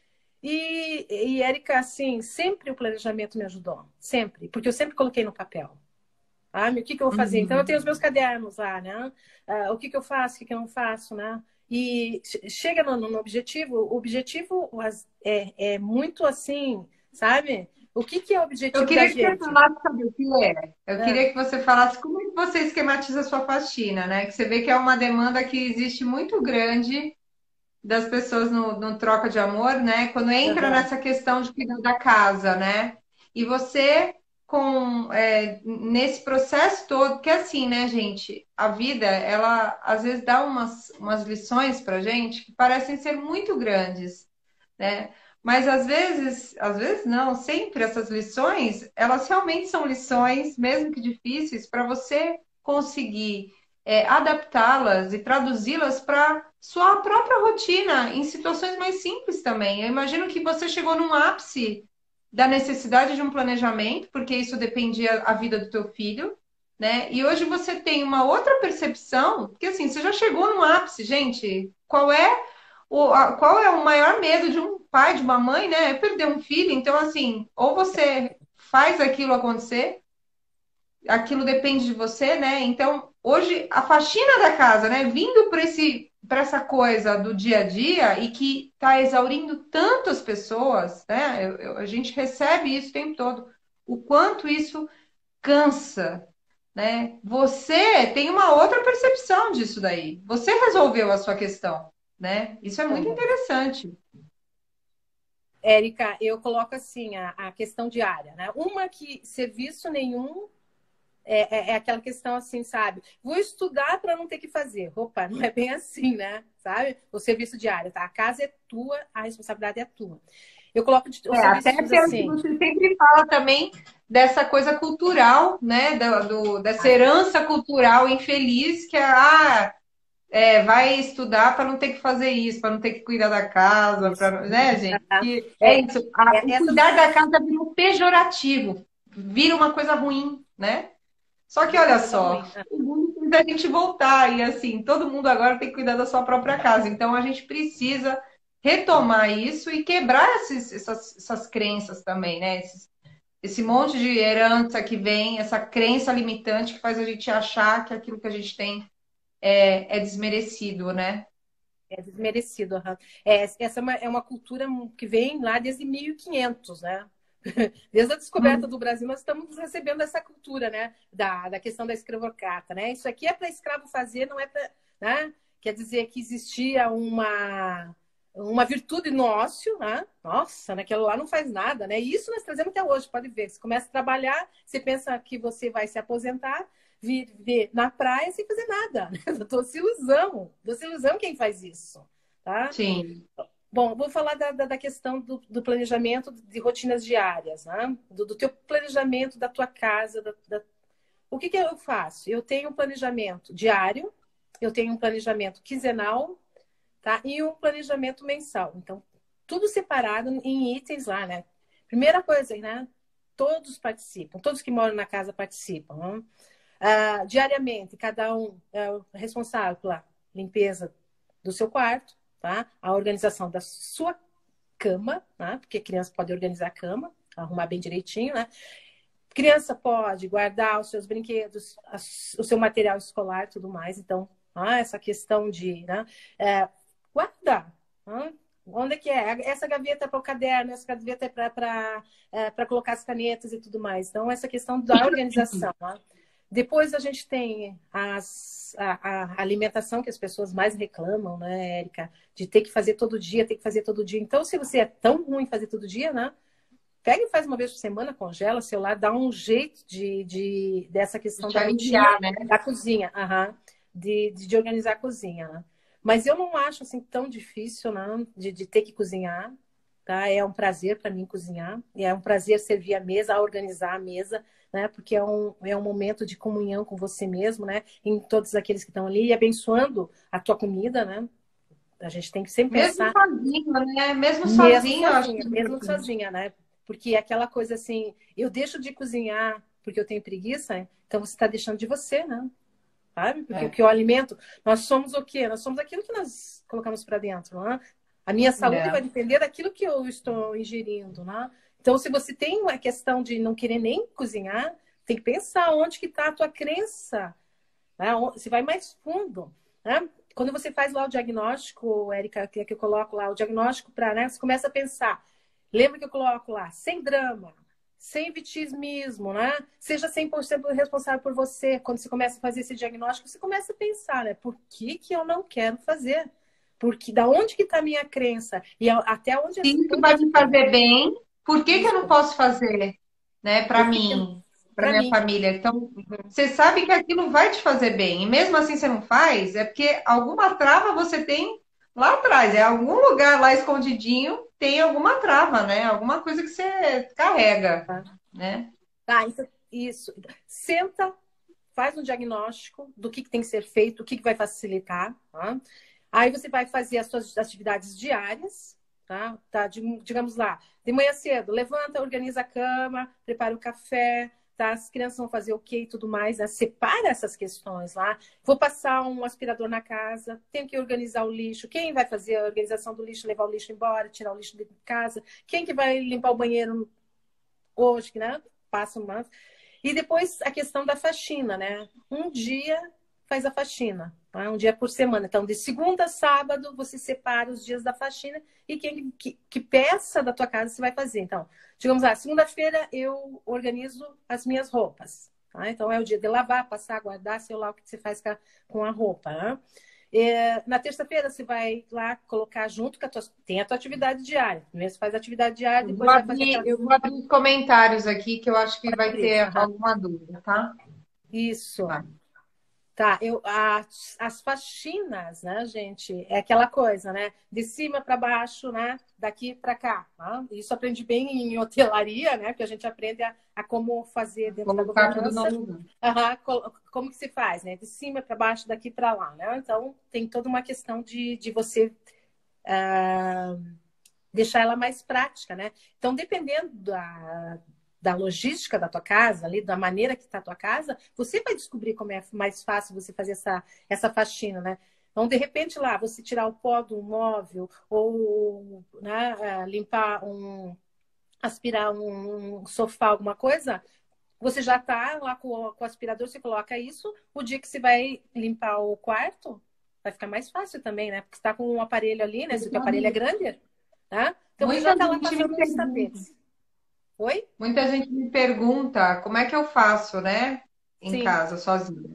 E, e Érica, assim, sempre o planejamento me ajudou. Sempre. Porque eu sempre coloquei no papel. Ah, o que, que eu vou fazer? Então, eu tenho os meus cadernos lá, né? Ah, o que, que eu faço, o que, que eu não faço, né? E chega no, no objetivo, o objetivo é, é muito assim, sabe? O que, que é o Eu objetivo da queria que você gente? falasse, sabe o que é? Eu Ah, queria que você falasse como é que você esquematiza a sua faxina, né? Que você vê que é uma demanda que existe muito grande das pessoas no, no troca de amor, né? Quando entra aham, nessa questão de cuidar da casa, né? E você, com é, nesse processo todo, que é assim, né, gente? A vida, ela às vezes dá umas, umas lições pra gente que parecem ser muito grandes, né? Mas às vezes, às vezes não, sempre essas lições, elas realmente são lições, mesmo que difíceis, para você conseguir é, adaptá-las e traduzi-las para sua própria rotina, em situações mais simples também. Eu imagino que você chegou num ápice da necessidade de um planejamento, porque isso dependia a vida do teu filho, né? E hoje você tem uma outra percepção, porque assim, você já chegou no ápice, gente. Qual é o, a- qual é o maior medo de um pai, de uma mãe, né? É perder um filho. Então, assim, ou você faz aquilo acontecer, aquilo depende de você, né? Então, hoje a faxina da casa, né, vindo para esse para essa coisa do dia a dia e que está exaurindo tantas pessoas, né? Eu- eu- a gente recebe isso o tempo todo. O quanto isso cansa, né? Você tem uma outra percepção disso daí. Você resolveu a sua questão, né? Isso é muito Uhum. interessante. Érica, eu coloco assim a, a questão diária, né? Uma que serviço nenhum é, é, é aquela questão assim, sabe? Vou estudar para não ter que fazer. Opa, não é bem assim, né? Sabe? O serviço diário, tá? A casa é tua, a responsabilidade é tua. Eu coloco de- os É, até serviços pelo que assim. você sempre fala também dessa coisa cultural, né? Do, do- dessa Ah, herança cultural infeliz que é, ah, é, vai estudar para não ter que fazer isso, para não ter que cuidar da casa, isso. pra, né, gente? Ah, Que é é, isso. A- é o essa. cuidar da casa vira um pejorativo, vira uma coisa ruim, né? Só que Vira uma olha coisa só, ruim. Ah, o mundo fez a gente voltar e assim, todo mundo agora tem que cuidar da sua própria casa. Então a gente precisa retomar isso e quebrar esses- essas, essas crenças também, né? Esses- esse monte de herança que vem, essa crença limitante que faz a gente achar que aquilo que a gente tem é, é desmerecido, né? é desmerecido. Aham. É, essa é uma, é uma cultura que vem lá desde mil e quinhentos, né? Desde a descoberta Hum. do Brasil, nós estamos recebendo essa cultura, né? Da, da questão da escravocrata, né? Isso aqui é para escravo fazer, não é para, né? Quer dizer que existia uma uma virtude no ócio, né? Nossa, naquilo lá não faz nada, né? E isso nós trazemos até hoje, pode ver. Você começa a trabalhar, você pensa que você vai se aposentar, viver na praia sem fazer nada. Doce ilusão, doce ilusão quem faz isso, tá? Sim. Bom, vou falar da, da, da questão do, do planejamento de rotinas diárias, né? Do, do teu planejamento da tua casa. Da, da... O que, que eu faço? Eu tenho um planejamento diário, eu tenho um planejamento quinzenal, tá? E um planejamento mensal. Então, tudo separado em itens lá, né? Primeira coisa, né? Todos participam, todos que moram na casa participam. Né? Ah, diariamente, cada um é o responsável pela limpeza do seu quarto, tá? A organização da sua cama, tá? Porque a criança pode organizar a cama, arrumar bem direitinho, né? Criança pode guardar os seus brinquedos, o seu material escolar e tudo mais. Então, ah, essa questão de, né? É, guardar. Né? Onde é que é? Essa gaveta é para o caderno, essa gaveta é para é, para colocar as canetas e tudo mais. Então, essa questão da organização. Né? Depois a gente tem as, a, a, alimentação que as pessoas mais reclamam, né, Érica? De ter que fazer todo dia, ter que fazer todo dia. Então, se você é tão ruim fazer todo dia, né? Pega e faz uma vez por semana, congela seu lar, dá um jeito de, de dessa questão Te da rotina aliviar, né? da cozinha, aham, de, de, de organizar a cozinha, né? Mas eu não acho assim tão difícil, né, de, de ter que cozinhar, tá? É um prazer para mim cozinhar, e é um prazer servir a mesa, organizar a mesa, né? Porque é um, é um momento de comunhão com você mesmo, né? Em todos aqueles que estão ali, e abençoando a tua comida, né? A gente tem que sempre Mesmo pensar. sozinho, né? Mesmo Mesmo sozinho, eu acho que sozinha, é mesmo importante. sozinha, né? Porque é aquela coisa assim, eu deixo de cozinhar porque eu tenho preguiça, então você está deixando de você, né? Sabe? Porque o É. que eu alimento, nós somos o quê? Nós somos aquilo que nós colocamos para dentro, né? A minha saúde É. vai depender daquilo que eu estou ingerindo, né? Então, se você tem uma questão de não querer nem cozinhar, tem que pensar onde que está a tua crença, né? Você vai mais fundo, né? Quando você faz lá o diagnóstico, Érica, que que eu coloco lá o diagnóstico para, né? Você começa a pensar. Lembra que eu coloco lá, sem drama, sem vitimismo, né? Seja cem por cento responsável por você. Quando você começa a fazer esse diagnóstico, você começa a pensar, né? Por que que eu não quero fazer? Porque da onde que está a minha crença? E até onde Se esse isso ponto vai eu me fazer bem, por que que eu não isso. posso fazer, né, para Por que que mim, para para minha mim? família? Então, você sabe que aquilo vai te fazer bem, e mesmo assim você não faz, é porque alguma trava você tem lá atrás, é algum lugar lá escondidinho, tem alguma trava, né? Alguma coisa que você carrega, né? Tá, então, isso. Senta, faz um diagnóstico do que, que tem que ser feito, o que, que vai facilitar, tá? Aí você vai fazer as suas atividades diárias, tá? Tá, digamos lá, de manhã cedo, levanta, organiza a cama, prepara o café, tá? As crianças vão fazer o quê e tudo mais, né? Separa essas questões lá. Vou passar um aspirador na casa, tenho que organizar o lixo. Quem vai fazer a organização do lixo, levar o lixo embora, tirar o lixo de casa? Quem que vai limpar o banheiro hoje, né? Passa uma... E depois a questão da faxina, né? Um dia faz a faxina, tá? Um dia por semana. Então, de segunda a sábado, você separa os dias da faxina e quem que, que peça da tua casa você vai fazer. Então, digamos lá, segunda-feira eu organizo as minhas roupas, tá? Então, é o dia de lavar, passar, guardar, sei lá o que você faz com a, com a roupa, né? É, na terça-feira você vai lá colocar junto com a tua... Tem a tua atividade diária. Primeiro você faz a atividade diária, Eu depois vou vai fazer abrir, aquela... eu vou abrir os comentários aqui que eu acho que vai abrir, ter aham. alguma dúvida, tá? Isso. Vai. Tá, eu, as, as faxinas, né, gente, é aquela coisa, né? De cima para baixo, né? Daqui para cá. Tá? Isso aprendi bem em hotelaria, né? Porque a gente aprende a, a como fazer dentro da Colocar tudo no governança. lugar. Aham, co- como que se faz, né? De cima para baixo, daqui para lá, né? Então, tem toda uma questão de, de você ah, deixar ela mais prática, né? Então, dependendo da, da logística da tua casa, ali, da maneira que está a tua casa, você vai descobrir como é mais fácil você fazer essa, essa faxina, né? Então, de repente, lá, você tirar o pó do móvel ou, né, eh, limpar um, aspirar um sofá, alguma coisa, você já tá lá com, o- com o aspirador, você coloca isso, o dia que você vai limpar o quarto, vai ficar mais fácil também, né? Porque você tá com um aparelho ali, né? Se o teu aparelho é grande, tá? Então, você já Muita tá lá gente me passando os pergunta, tapetes. Oi? muita gente me pergunta como é que eu faço, né? Em Sim. casa, sozinha.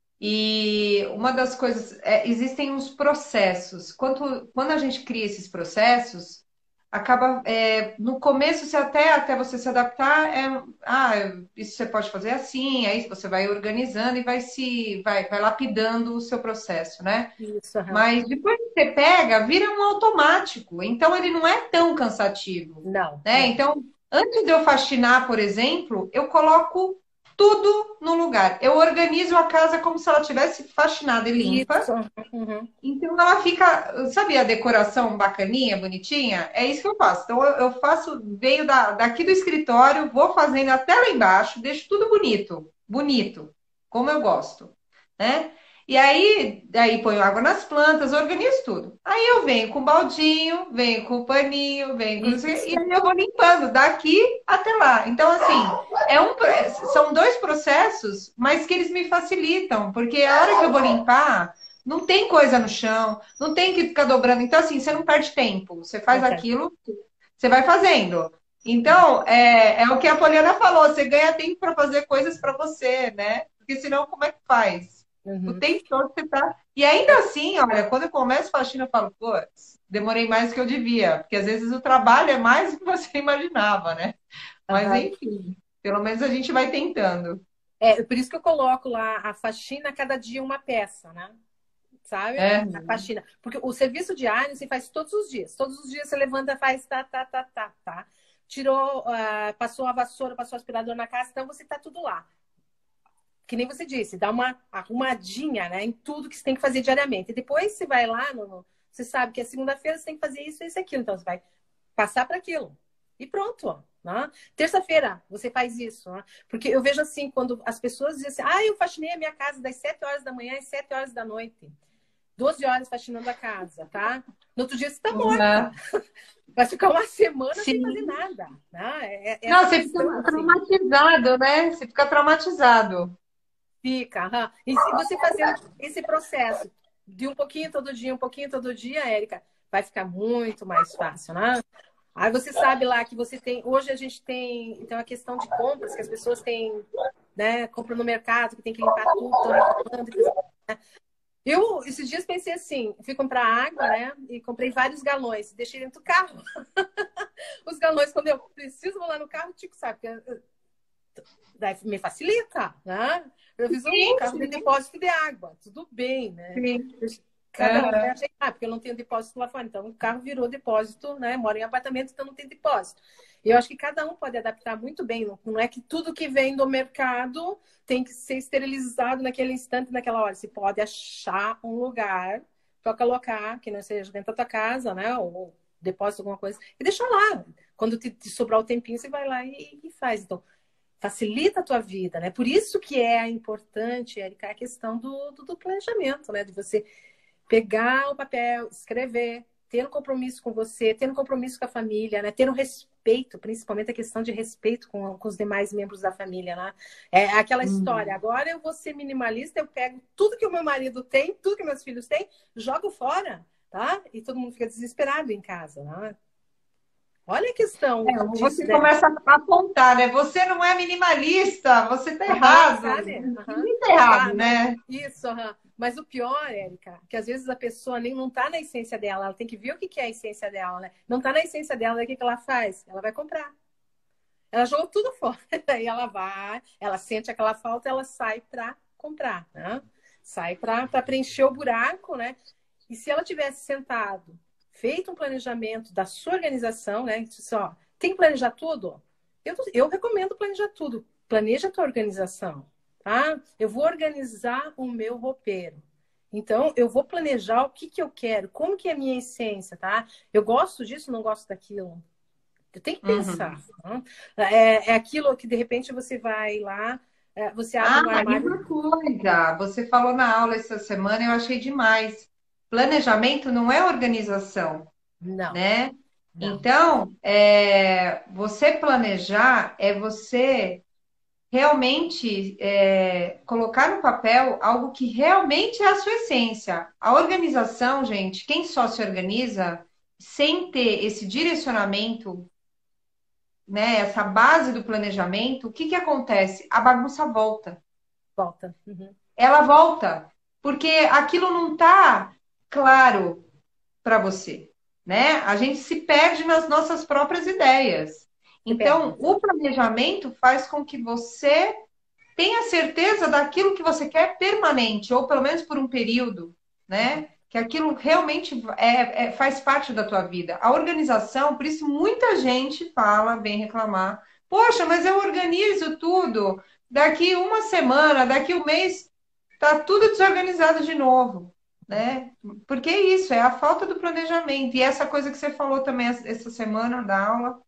E uma das coisas, é, existem uns processos. Quando, quando a gente cria esses processos, acaba, é, no começo, se até, até você se adaptar, é, ah, isso você pode fazer assim, aí você vai organizando e vai se, vai, vai lapidando o seu processo, né? Isso, aham. Mas depois que você pega, vira um automático. Então ele não é tão cansativo, Não, né? não. Então, antes de eu faxinar, por exemplo, eu coloco tudo no lugar. Eu organizo a casa como se ela tivesse faxinada e limpa. Isso. Uhum. Então ela fica, sabe a decoração bacaninha, bonitinha? É isso que eu faço. Então eu, eu faço, venho da, daqui do escritório, vou fazendo até lá embaixo, deixo tudo bonito, bonito, como eu gosto, né? E aí, daí ponho água nas plantas, organizo tudo. Aí eu venho com o baldinho, venho com o paninho, venho com não sei o quê, Isso. e aí eu vou limpando daqui até lá. Então, assim, é um, são dois processos, mas que eles me facilitam, porque a hora que eu vou limpar, não tem coisa no chão, não tem que ficar dobrando. Então, assim, você não perde tempo. Você faz Ok. aquilo, você vai fazendo. Então, é, é o que a Poliana falou: você ganha tempo para fazer coisas para você, né? Porque senão, como é que faz? O Uhum. tempo todo você tá. E ainda assim, olha, quando eu começo faxina, eu falo, pô, demorei mais do que eu devia. Porque às vezes o trabalho é mais do que você imaginava, né? Mas Aham. enfim, pelo menos a gente vai tentando. É, por isso que eu coloco lá a faxina cada dia uma peça, né? Sabe? É, A faxina. Porque o serviço diário você faz todos os dias. Todos os dias você levanta, faz tá, tá, tá, tá, tá. Tirou, ah, passou a vassoura, passou o aspirador na casa, então você tá tudo lá. Que nem você disse, dá uma arrumadinha, né, em tudo que você tem que fazer diariamente. E depois você vai lá, no, no- você sabe que é segunda-feira você tem que fazer isso, isso e aquilo. Então você vai passar para aquilo. E pronto. Né? Terça-feira você faz isso. Né? Porque eu vejo assim, quando as pessoas dizem assim, ah, eu faxinei a minha casa das sete horas da manhã às sete horas da noite. doze horas faxinando a casa, tá? No outro dia você tá morta. uhum. Vai ficar uma semana sem fazer Sim. nada. Né? É, é Não, essa você fica questão, assim. traumatizado, né? Você fica traumatizado. Fica. Aham. E se você fazendo esse processo de um pouquinho todo dia, um pouquinho todo dia, Érica, vai ficar muito mais fácil, né? Aí você sabe lá que você tem. Hoje a gente tem, então, a questão de compras, que as pessoas têm, né? Compram no mercado, que tem que limpar tudo, estão reclamando. Né? Eu, esses dias, pensei assim: fui comprar água, né? E comprei vários galões, deixei dentro do carro. Os galões, quando eu preciso, vou lá no carro, Tico, sabe? Porque daí me facilita, né? Eu fiz um Sim, carro de sim, depósito de água, tudo bem, né? sim. Cada um vai Aham. ajeitar, porque eu não tenho depósito lá fora. Então, o carro virou depósito, né? Moro em apartamento, então não tem depósito. E eu acho que cada um pode adaptar muito bem. Não, não é que tudo que vem do mercado tem que ser esterilizado naquele instante, naquela hora. Você pode achar um lugar para colocar, que não seja dentro da tua casa, né? Ou depósito alguma coisa, e deixa lá. Quando te, te sobrar o tempinho, você vai lá e, e faz. Então, facilita a tua vida, né? Por isso que é importante, Érica, a questão do, do, do planejamento, né? De você pegar o papel, escrever, ter um compromisso com você, ter um compromisso com a família, né? Ter um respeito, principalmente a questão de respeito com, com os demais membros da família, né? É aquela história, Uhum. agora eu vou ser minimalista, eu pego tudo que o meu marido tem, tudo que meus filhos têm, jogo fora, tá? E todo mundo fica desesperado em casa, né? Olha a questão É, disso, você né? começa a apontar, né? Você não é minimalista, você tá Aham, errado. sabe? Aham. Ninguém tá errado, Tá, mas né? isso, aham. Mas o pior, Érica, que às vezes a pessoa nem não tá na essência dela, ela tem que ver o que que é a essência dela, né? Não tá na essência dela, daí o que que ela faz? Ela vai comprar. Ela jogou tudo fora. Aí ela vai, ela sente aquela falta, ela sai para comprar, né? Sai para preencher o buraco, né? E se ela tivesse sentado, feito um planejamento da sua organização, né? Só tem que planejar tudo? Eu, eu recomendo planejar tudo. Planeja a tua organização, tá? Eu vou organizar o meu roupeiro. Então, eu vou planejar o que que eu quero, como que é a minha essência, tá? Eu gosto disso, não gosto daquilo. Tu tem que pensar. Uhum. Né? É, é aquilo que de repente você vai lá, é, você abre Ah, um e armário. uma coisa, você falou na aula essa semana, eu achei demais. Planejamento não é organização, Não, né? não. Então, é, você planejar é você realmente é, colocar no papel algo que realmente é a sua essência. A organização, gente, quem só se organiza sem ter esse direcionamento, né, essa base do planejamento, o que que acontece? A bagunça volta. Volta. Uhum. Ela volta, porque aquilo não está claro para você, né? A gente se perde nas nossas próprias ideias. Se perde. Então, o planejamento faz com que você tenha certeza daquilo que você quer permanente, ou pelo menos por um período, né? Que aquilo realmente é, é, faz parte da tua vida. A organização, por isso muita gente fala, vem reclamar, poxa, mas eu organizo tudo, daqui uma semana, daqui um mês, tá tudo desorganizado de novo, né? Porque é isso, é a falta do planejamento. E essa coisa que você falou também essa semana da aula,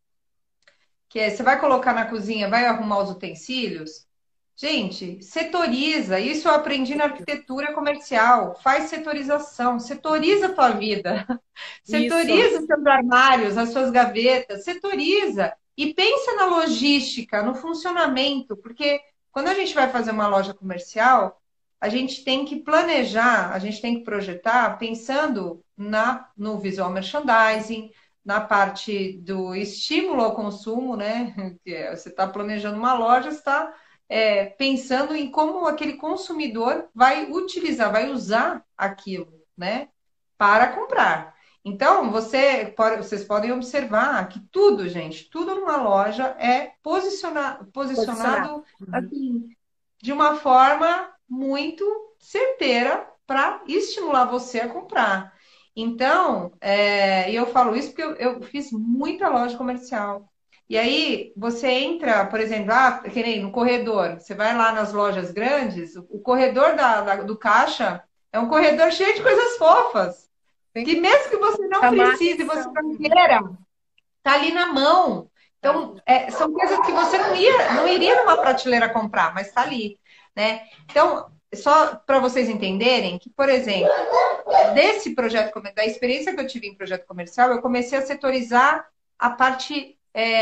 que é, você vai colocar na cozinha, vai arrumar os utensílios. Gente, setoriza. Isso eu aprendi na arquitetura comercial. Faz setorização. Setoriza a tua vida. Isso. Setoriza os seus armários, as suas gavetas. Setoriza. E pensa na logística, no funcionamento. Porque quando a gente vai fazer uma loja comercial, a gente tem que planejar, a gente tem que projetar pensando na, no visual merchandising, na parte do estímulo ao consumo, né? Que é, você está planejando uma loja, você está é, pensando em como aquele consumidor vai utilizar, vai usar aquilo, né? Para comprar. Então, você pode, vocês podem observar que tudo, gente, tudo numa loja é posiciona, Posicionado. posicionado Uhum. assim, de uma forma muito certeira para estimular você a comprar. Então, é, e eu falo isso porque eu, eu fiz muita loja comercial. E aí, você entra, por exemplo, ah, que nem no corredor, você vai lá nas lojas grandes, o, o corredor da, da- do caixa é um corredor cheio de coisas fofas, Tem que que mesmo que você não chamar precise, você atenção. não Uhum. queira, tá ali na mão. Tá. Então, é, são coisas que você não ia, não iria numa prateleira comprar, mas tá ali, né? Então, só para vocês entenderem que, por exemplo, desse projeto, da experiência que eu tive em projeto comercial, eu comecei a setorizar a parte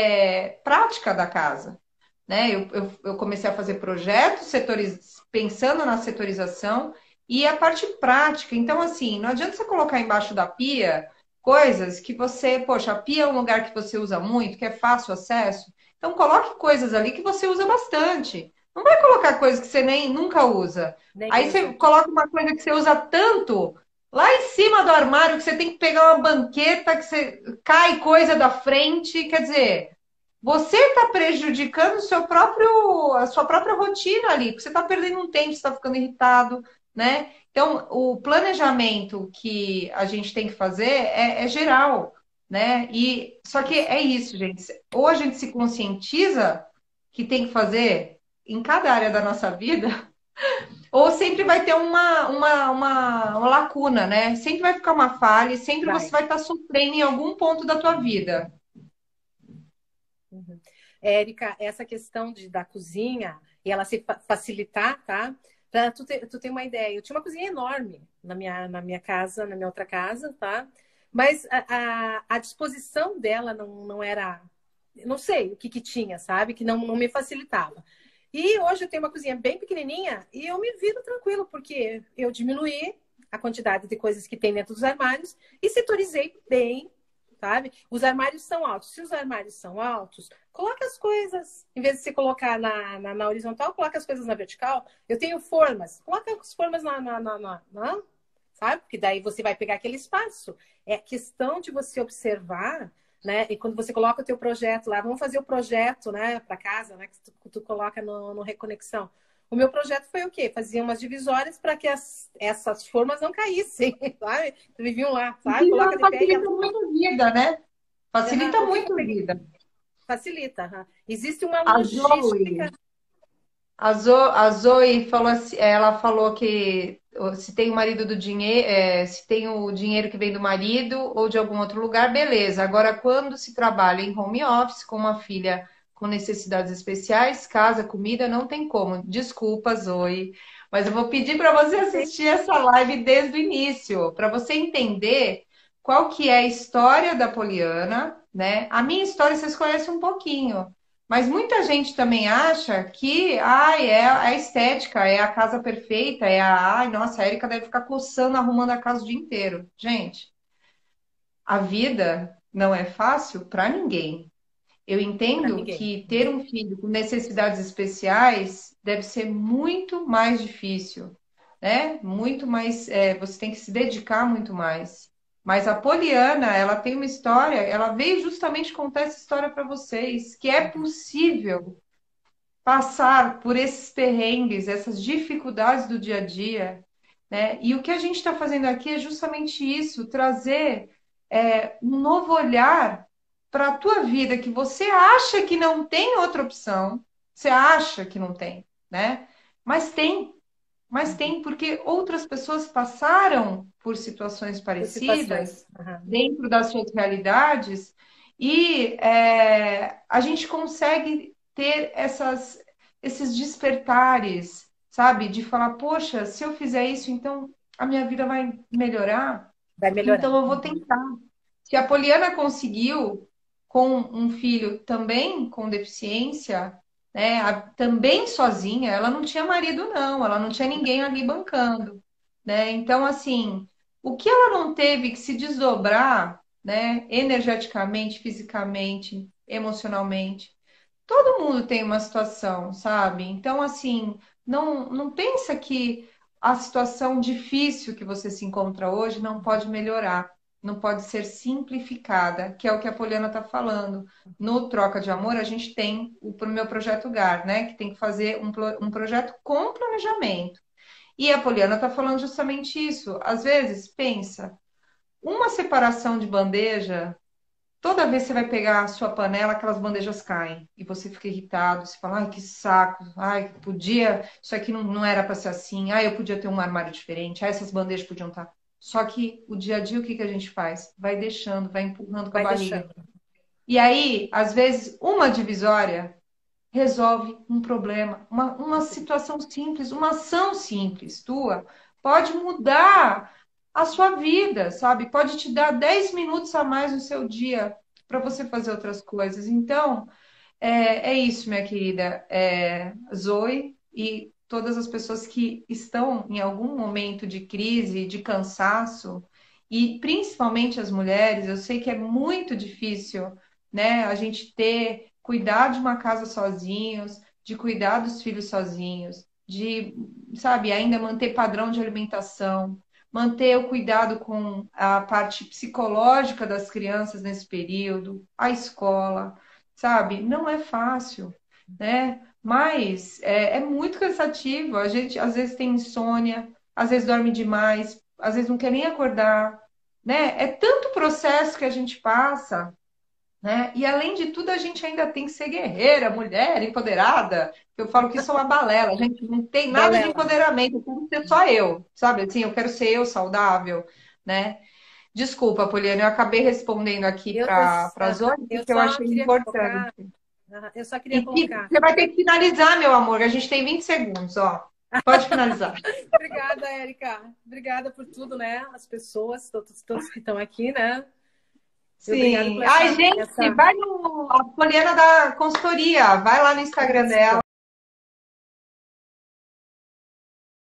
é, prática da casa, né? Eu, eu, eu comecei a fazer projetos setoriz... pensando na setorização e a parte prática. Então, assim, não adianta você colocar embaixo da pia coisas que você, poxa, a pia é um lugar que você usa muito, que é fácil acesso. Então, coloque coisas ali que você usa bastante. Não vai colocar coisas que você nem nunca usa. Nem Aí você usa. coloca uma coisa que você usa tanto lá em cima do armário que você tem que pegar uma banqueta, que você cai coisa da frente. Quer dizer, você está prejudicando o seu próprio, a sua própria rotina ali, porque você está perdendo um tempo, você está ficando irritado, né? Então, o planejamento que a gente tem que fazer é, é geral, né? E só que é isso, gente. Ou a gente se conscientiza que tem que fazer em cada área da nossa vida, ou sempre vai ter uma, uma, uma, uma lacuna, né? Sempre vai ficar uma falha, e sempre você Vai. vai estar sofrendo em algum ponto da tua vida. Uhum. Érica, essa questão de, da cozinha e ela se fa- facilitar, tá? Pra tu ter, tu ter uma ideia, eu tinha uma cozinha enorme na minha, na minha casa, na minha outra casa, tá? Mas a, a, a disposição dela não, não era, não sei o que que tinha, sabe? Que não, não me facilitava. E hoje eu tenho uma cozinha bem pequenininha e eu me viro tranquilo, porque eu diminuí a quantidade de coisas que tem dentro dos armários e setorizei bem, sabe? Os armários são altos. Se os armários são altos, coloca as coisas, em vez de você colocar na, na, na horizontal, coloca as coisas na vertical. Eu tenho formas, coloca as formas na, na, na, na, na sabe? Porque daí você vai pegar aquele espaço. É questão de você observar, né? E quando você coloca o teu projeto lá, vamos fazer o projeto, né, para casa, né, que tu, tu coloca no, no Reconexão. O meu projeto foi o quê? Fazia umas divisórias para que as, essas formas não caíssem, sabe? Viviam lá, sabe? E Coloca de pé e facilita muito a vida, né? Aham, Facilita por que que muito eu a peguei? vida. Facilita. Aham. Existe uma A logística. Zoe, a Zo, a Zoe falou assim, ela falou que se tem o marido do dinheiro, se tem o dinheiro que vem do marido ou de algum outro lugar, beleza. Agora, quando se trabalha em home office com uma filha com necessidades especiais, casa, comida, não tem como. Desculpa, Zoe, mas eu vou pedir para você assistir essa live desde o início, para você entender qual que é a história da Poliana, né? A minha história vocês conhecem um pouquinho. Mas muita gente também acha que ai, é a estética, é a casa perfeita, é a. Ai, nossa, a Erika deve ficar coçando, arrumando a casa o dia inteiro. Gente, a vida não é fácil para ninguém. Eu Para entendo ninguém. que ter um filho com necessidades especiais deve ser muito mais difícil, né? Muito mais, é, você tem que se dedicar muito mais. Mas a Poliana, ela tem uma história, ela veio justamente contar essa história para vocês, que é possível passar por esses perrengues, essas dificuldades do dia a dia, né? E o que a gente está fazendo aqui é justamente isso, trazer é, um novo olhar para a tua vida, que você acha que não tem outra opção, você acha que não tem, né? Mas tem, mas tem, porque outras pessoas passaram por situações Por situações. parecidas Aham. dentro das suas realidades e é, a gente consegue ter essas, esses despertares, sabe? De falar, poxa, se eu fizer isso, então a minha vida vai melhorar, Vai melhorar. então eu vou Uhum. tentar. Se a Poliana conseguiu com um filho também com deficiência, né, a- também sozinha, ela não tinha marido, não, ela não tinha ninguém ali bancando, né? Então, assim, o que ela não teve que se desdobrar, né, energeticamente, fisicamente, emocionalmente, todo mundo tem uma situação, sabe? Então, assim, não, não pensa que a situação difícil que você se encontra hoje não pode melhorar, não pode ser simplificada, que é o que a Poliana está falando. No Troca de Amor, a gente tem o pro meu projeto Gar, né? Que tem que fazer um, pro- um projeto com planejamento. E a Poliana está falando justamente isso. Às vezes, pensa, uma separação de bandeja. Toda vez que você vai pegar a sua panela, aquelas bandejas caem. E você fica irritado, você fala, ai, que saco, ai, podia, isso aqui não, não era para ser assim, ai, eu podia ter um armário diferente, ai, essas bandejas podiam estar. Só que o dia a dia, o que que a gente faz? Vai deixando, vai empurrando com a Vai barriga. deixando. E aí, às vezes, uma divisória resolve um problema, uma, uma situação simples, uma ação simples tua, pode mudar a sua vida, sabe? Pode te dar dez minutos a mais no seu dia para você fazer outras coisas. Então, é, é isso, minha querida é, Zoe, e todas as pessoas que estão em algum momento de crise, de cansaço, e principalmente as mulheres, eu sei que é muito difícil, né, a gente ter, cuidar de uma casa sozinhos, de cuidar dos filhos sozinhos, de, sabe, ainda manter padrão de alimentação, manter o cuidado com a parte psicológica das crianças nesse período, a escola, sabe? Não é fácil, né? Mas é, é muito cansativo. A gente às vezes tem insônia, às vezes dorme demais, às vezes não quer nem acordar, né? É tanto processo que a gente passa, né? E além de tudo, a gente ainda tem que ser guerreira, mulher, empoderada. Eu falo que isso é uma balela, a gente não tem nada de Balela. empoderamento, eu quero ser só eu, sabe? Assim, eu quero ser eu saudável, né? Desculpa, Poliana, eu acabei respondendo aqui Eu, eu, para para aham. Zoe, Eu porque eu só achei queria importante. colocar. Eu só queria colocar. Você vai ter que finalizar, meu amor. A gente tem vinte segundos, ó. Pode finalizar. Obrigada, Érica. Obrigada por tudo, né? As pessoas, todos, todos que estão aqui, né? Sim. Ai, gente, essa... vai no a Poliana da consultoria. Vai lá no Instagram dela.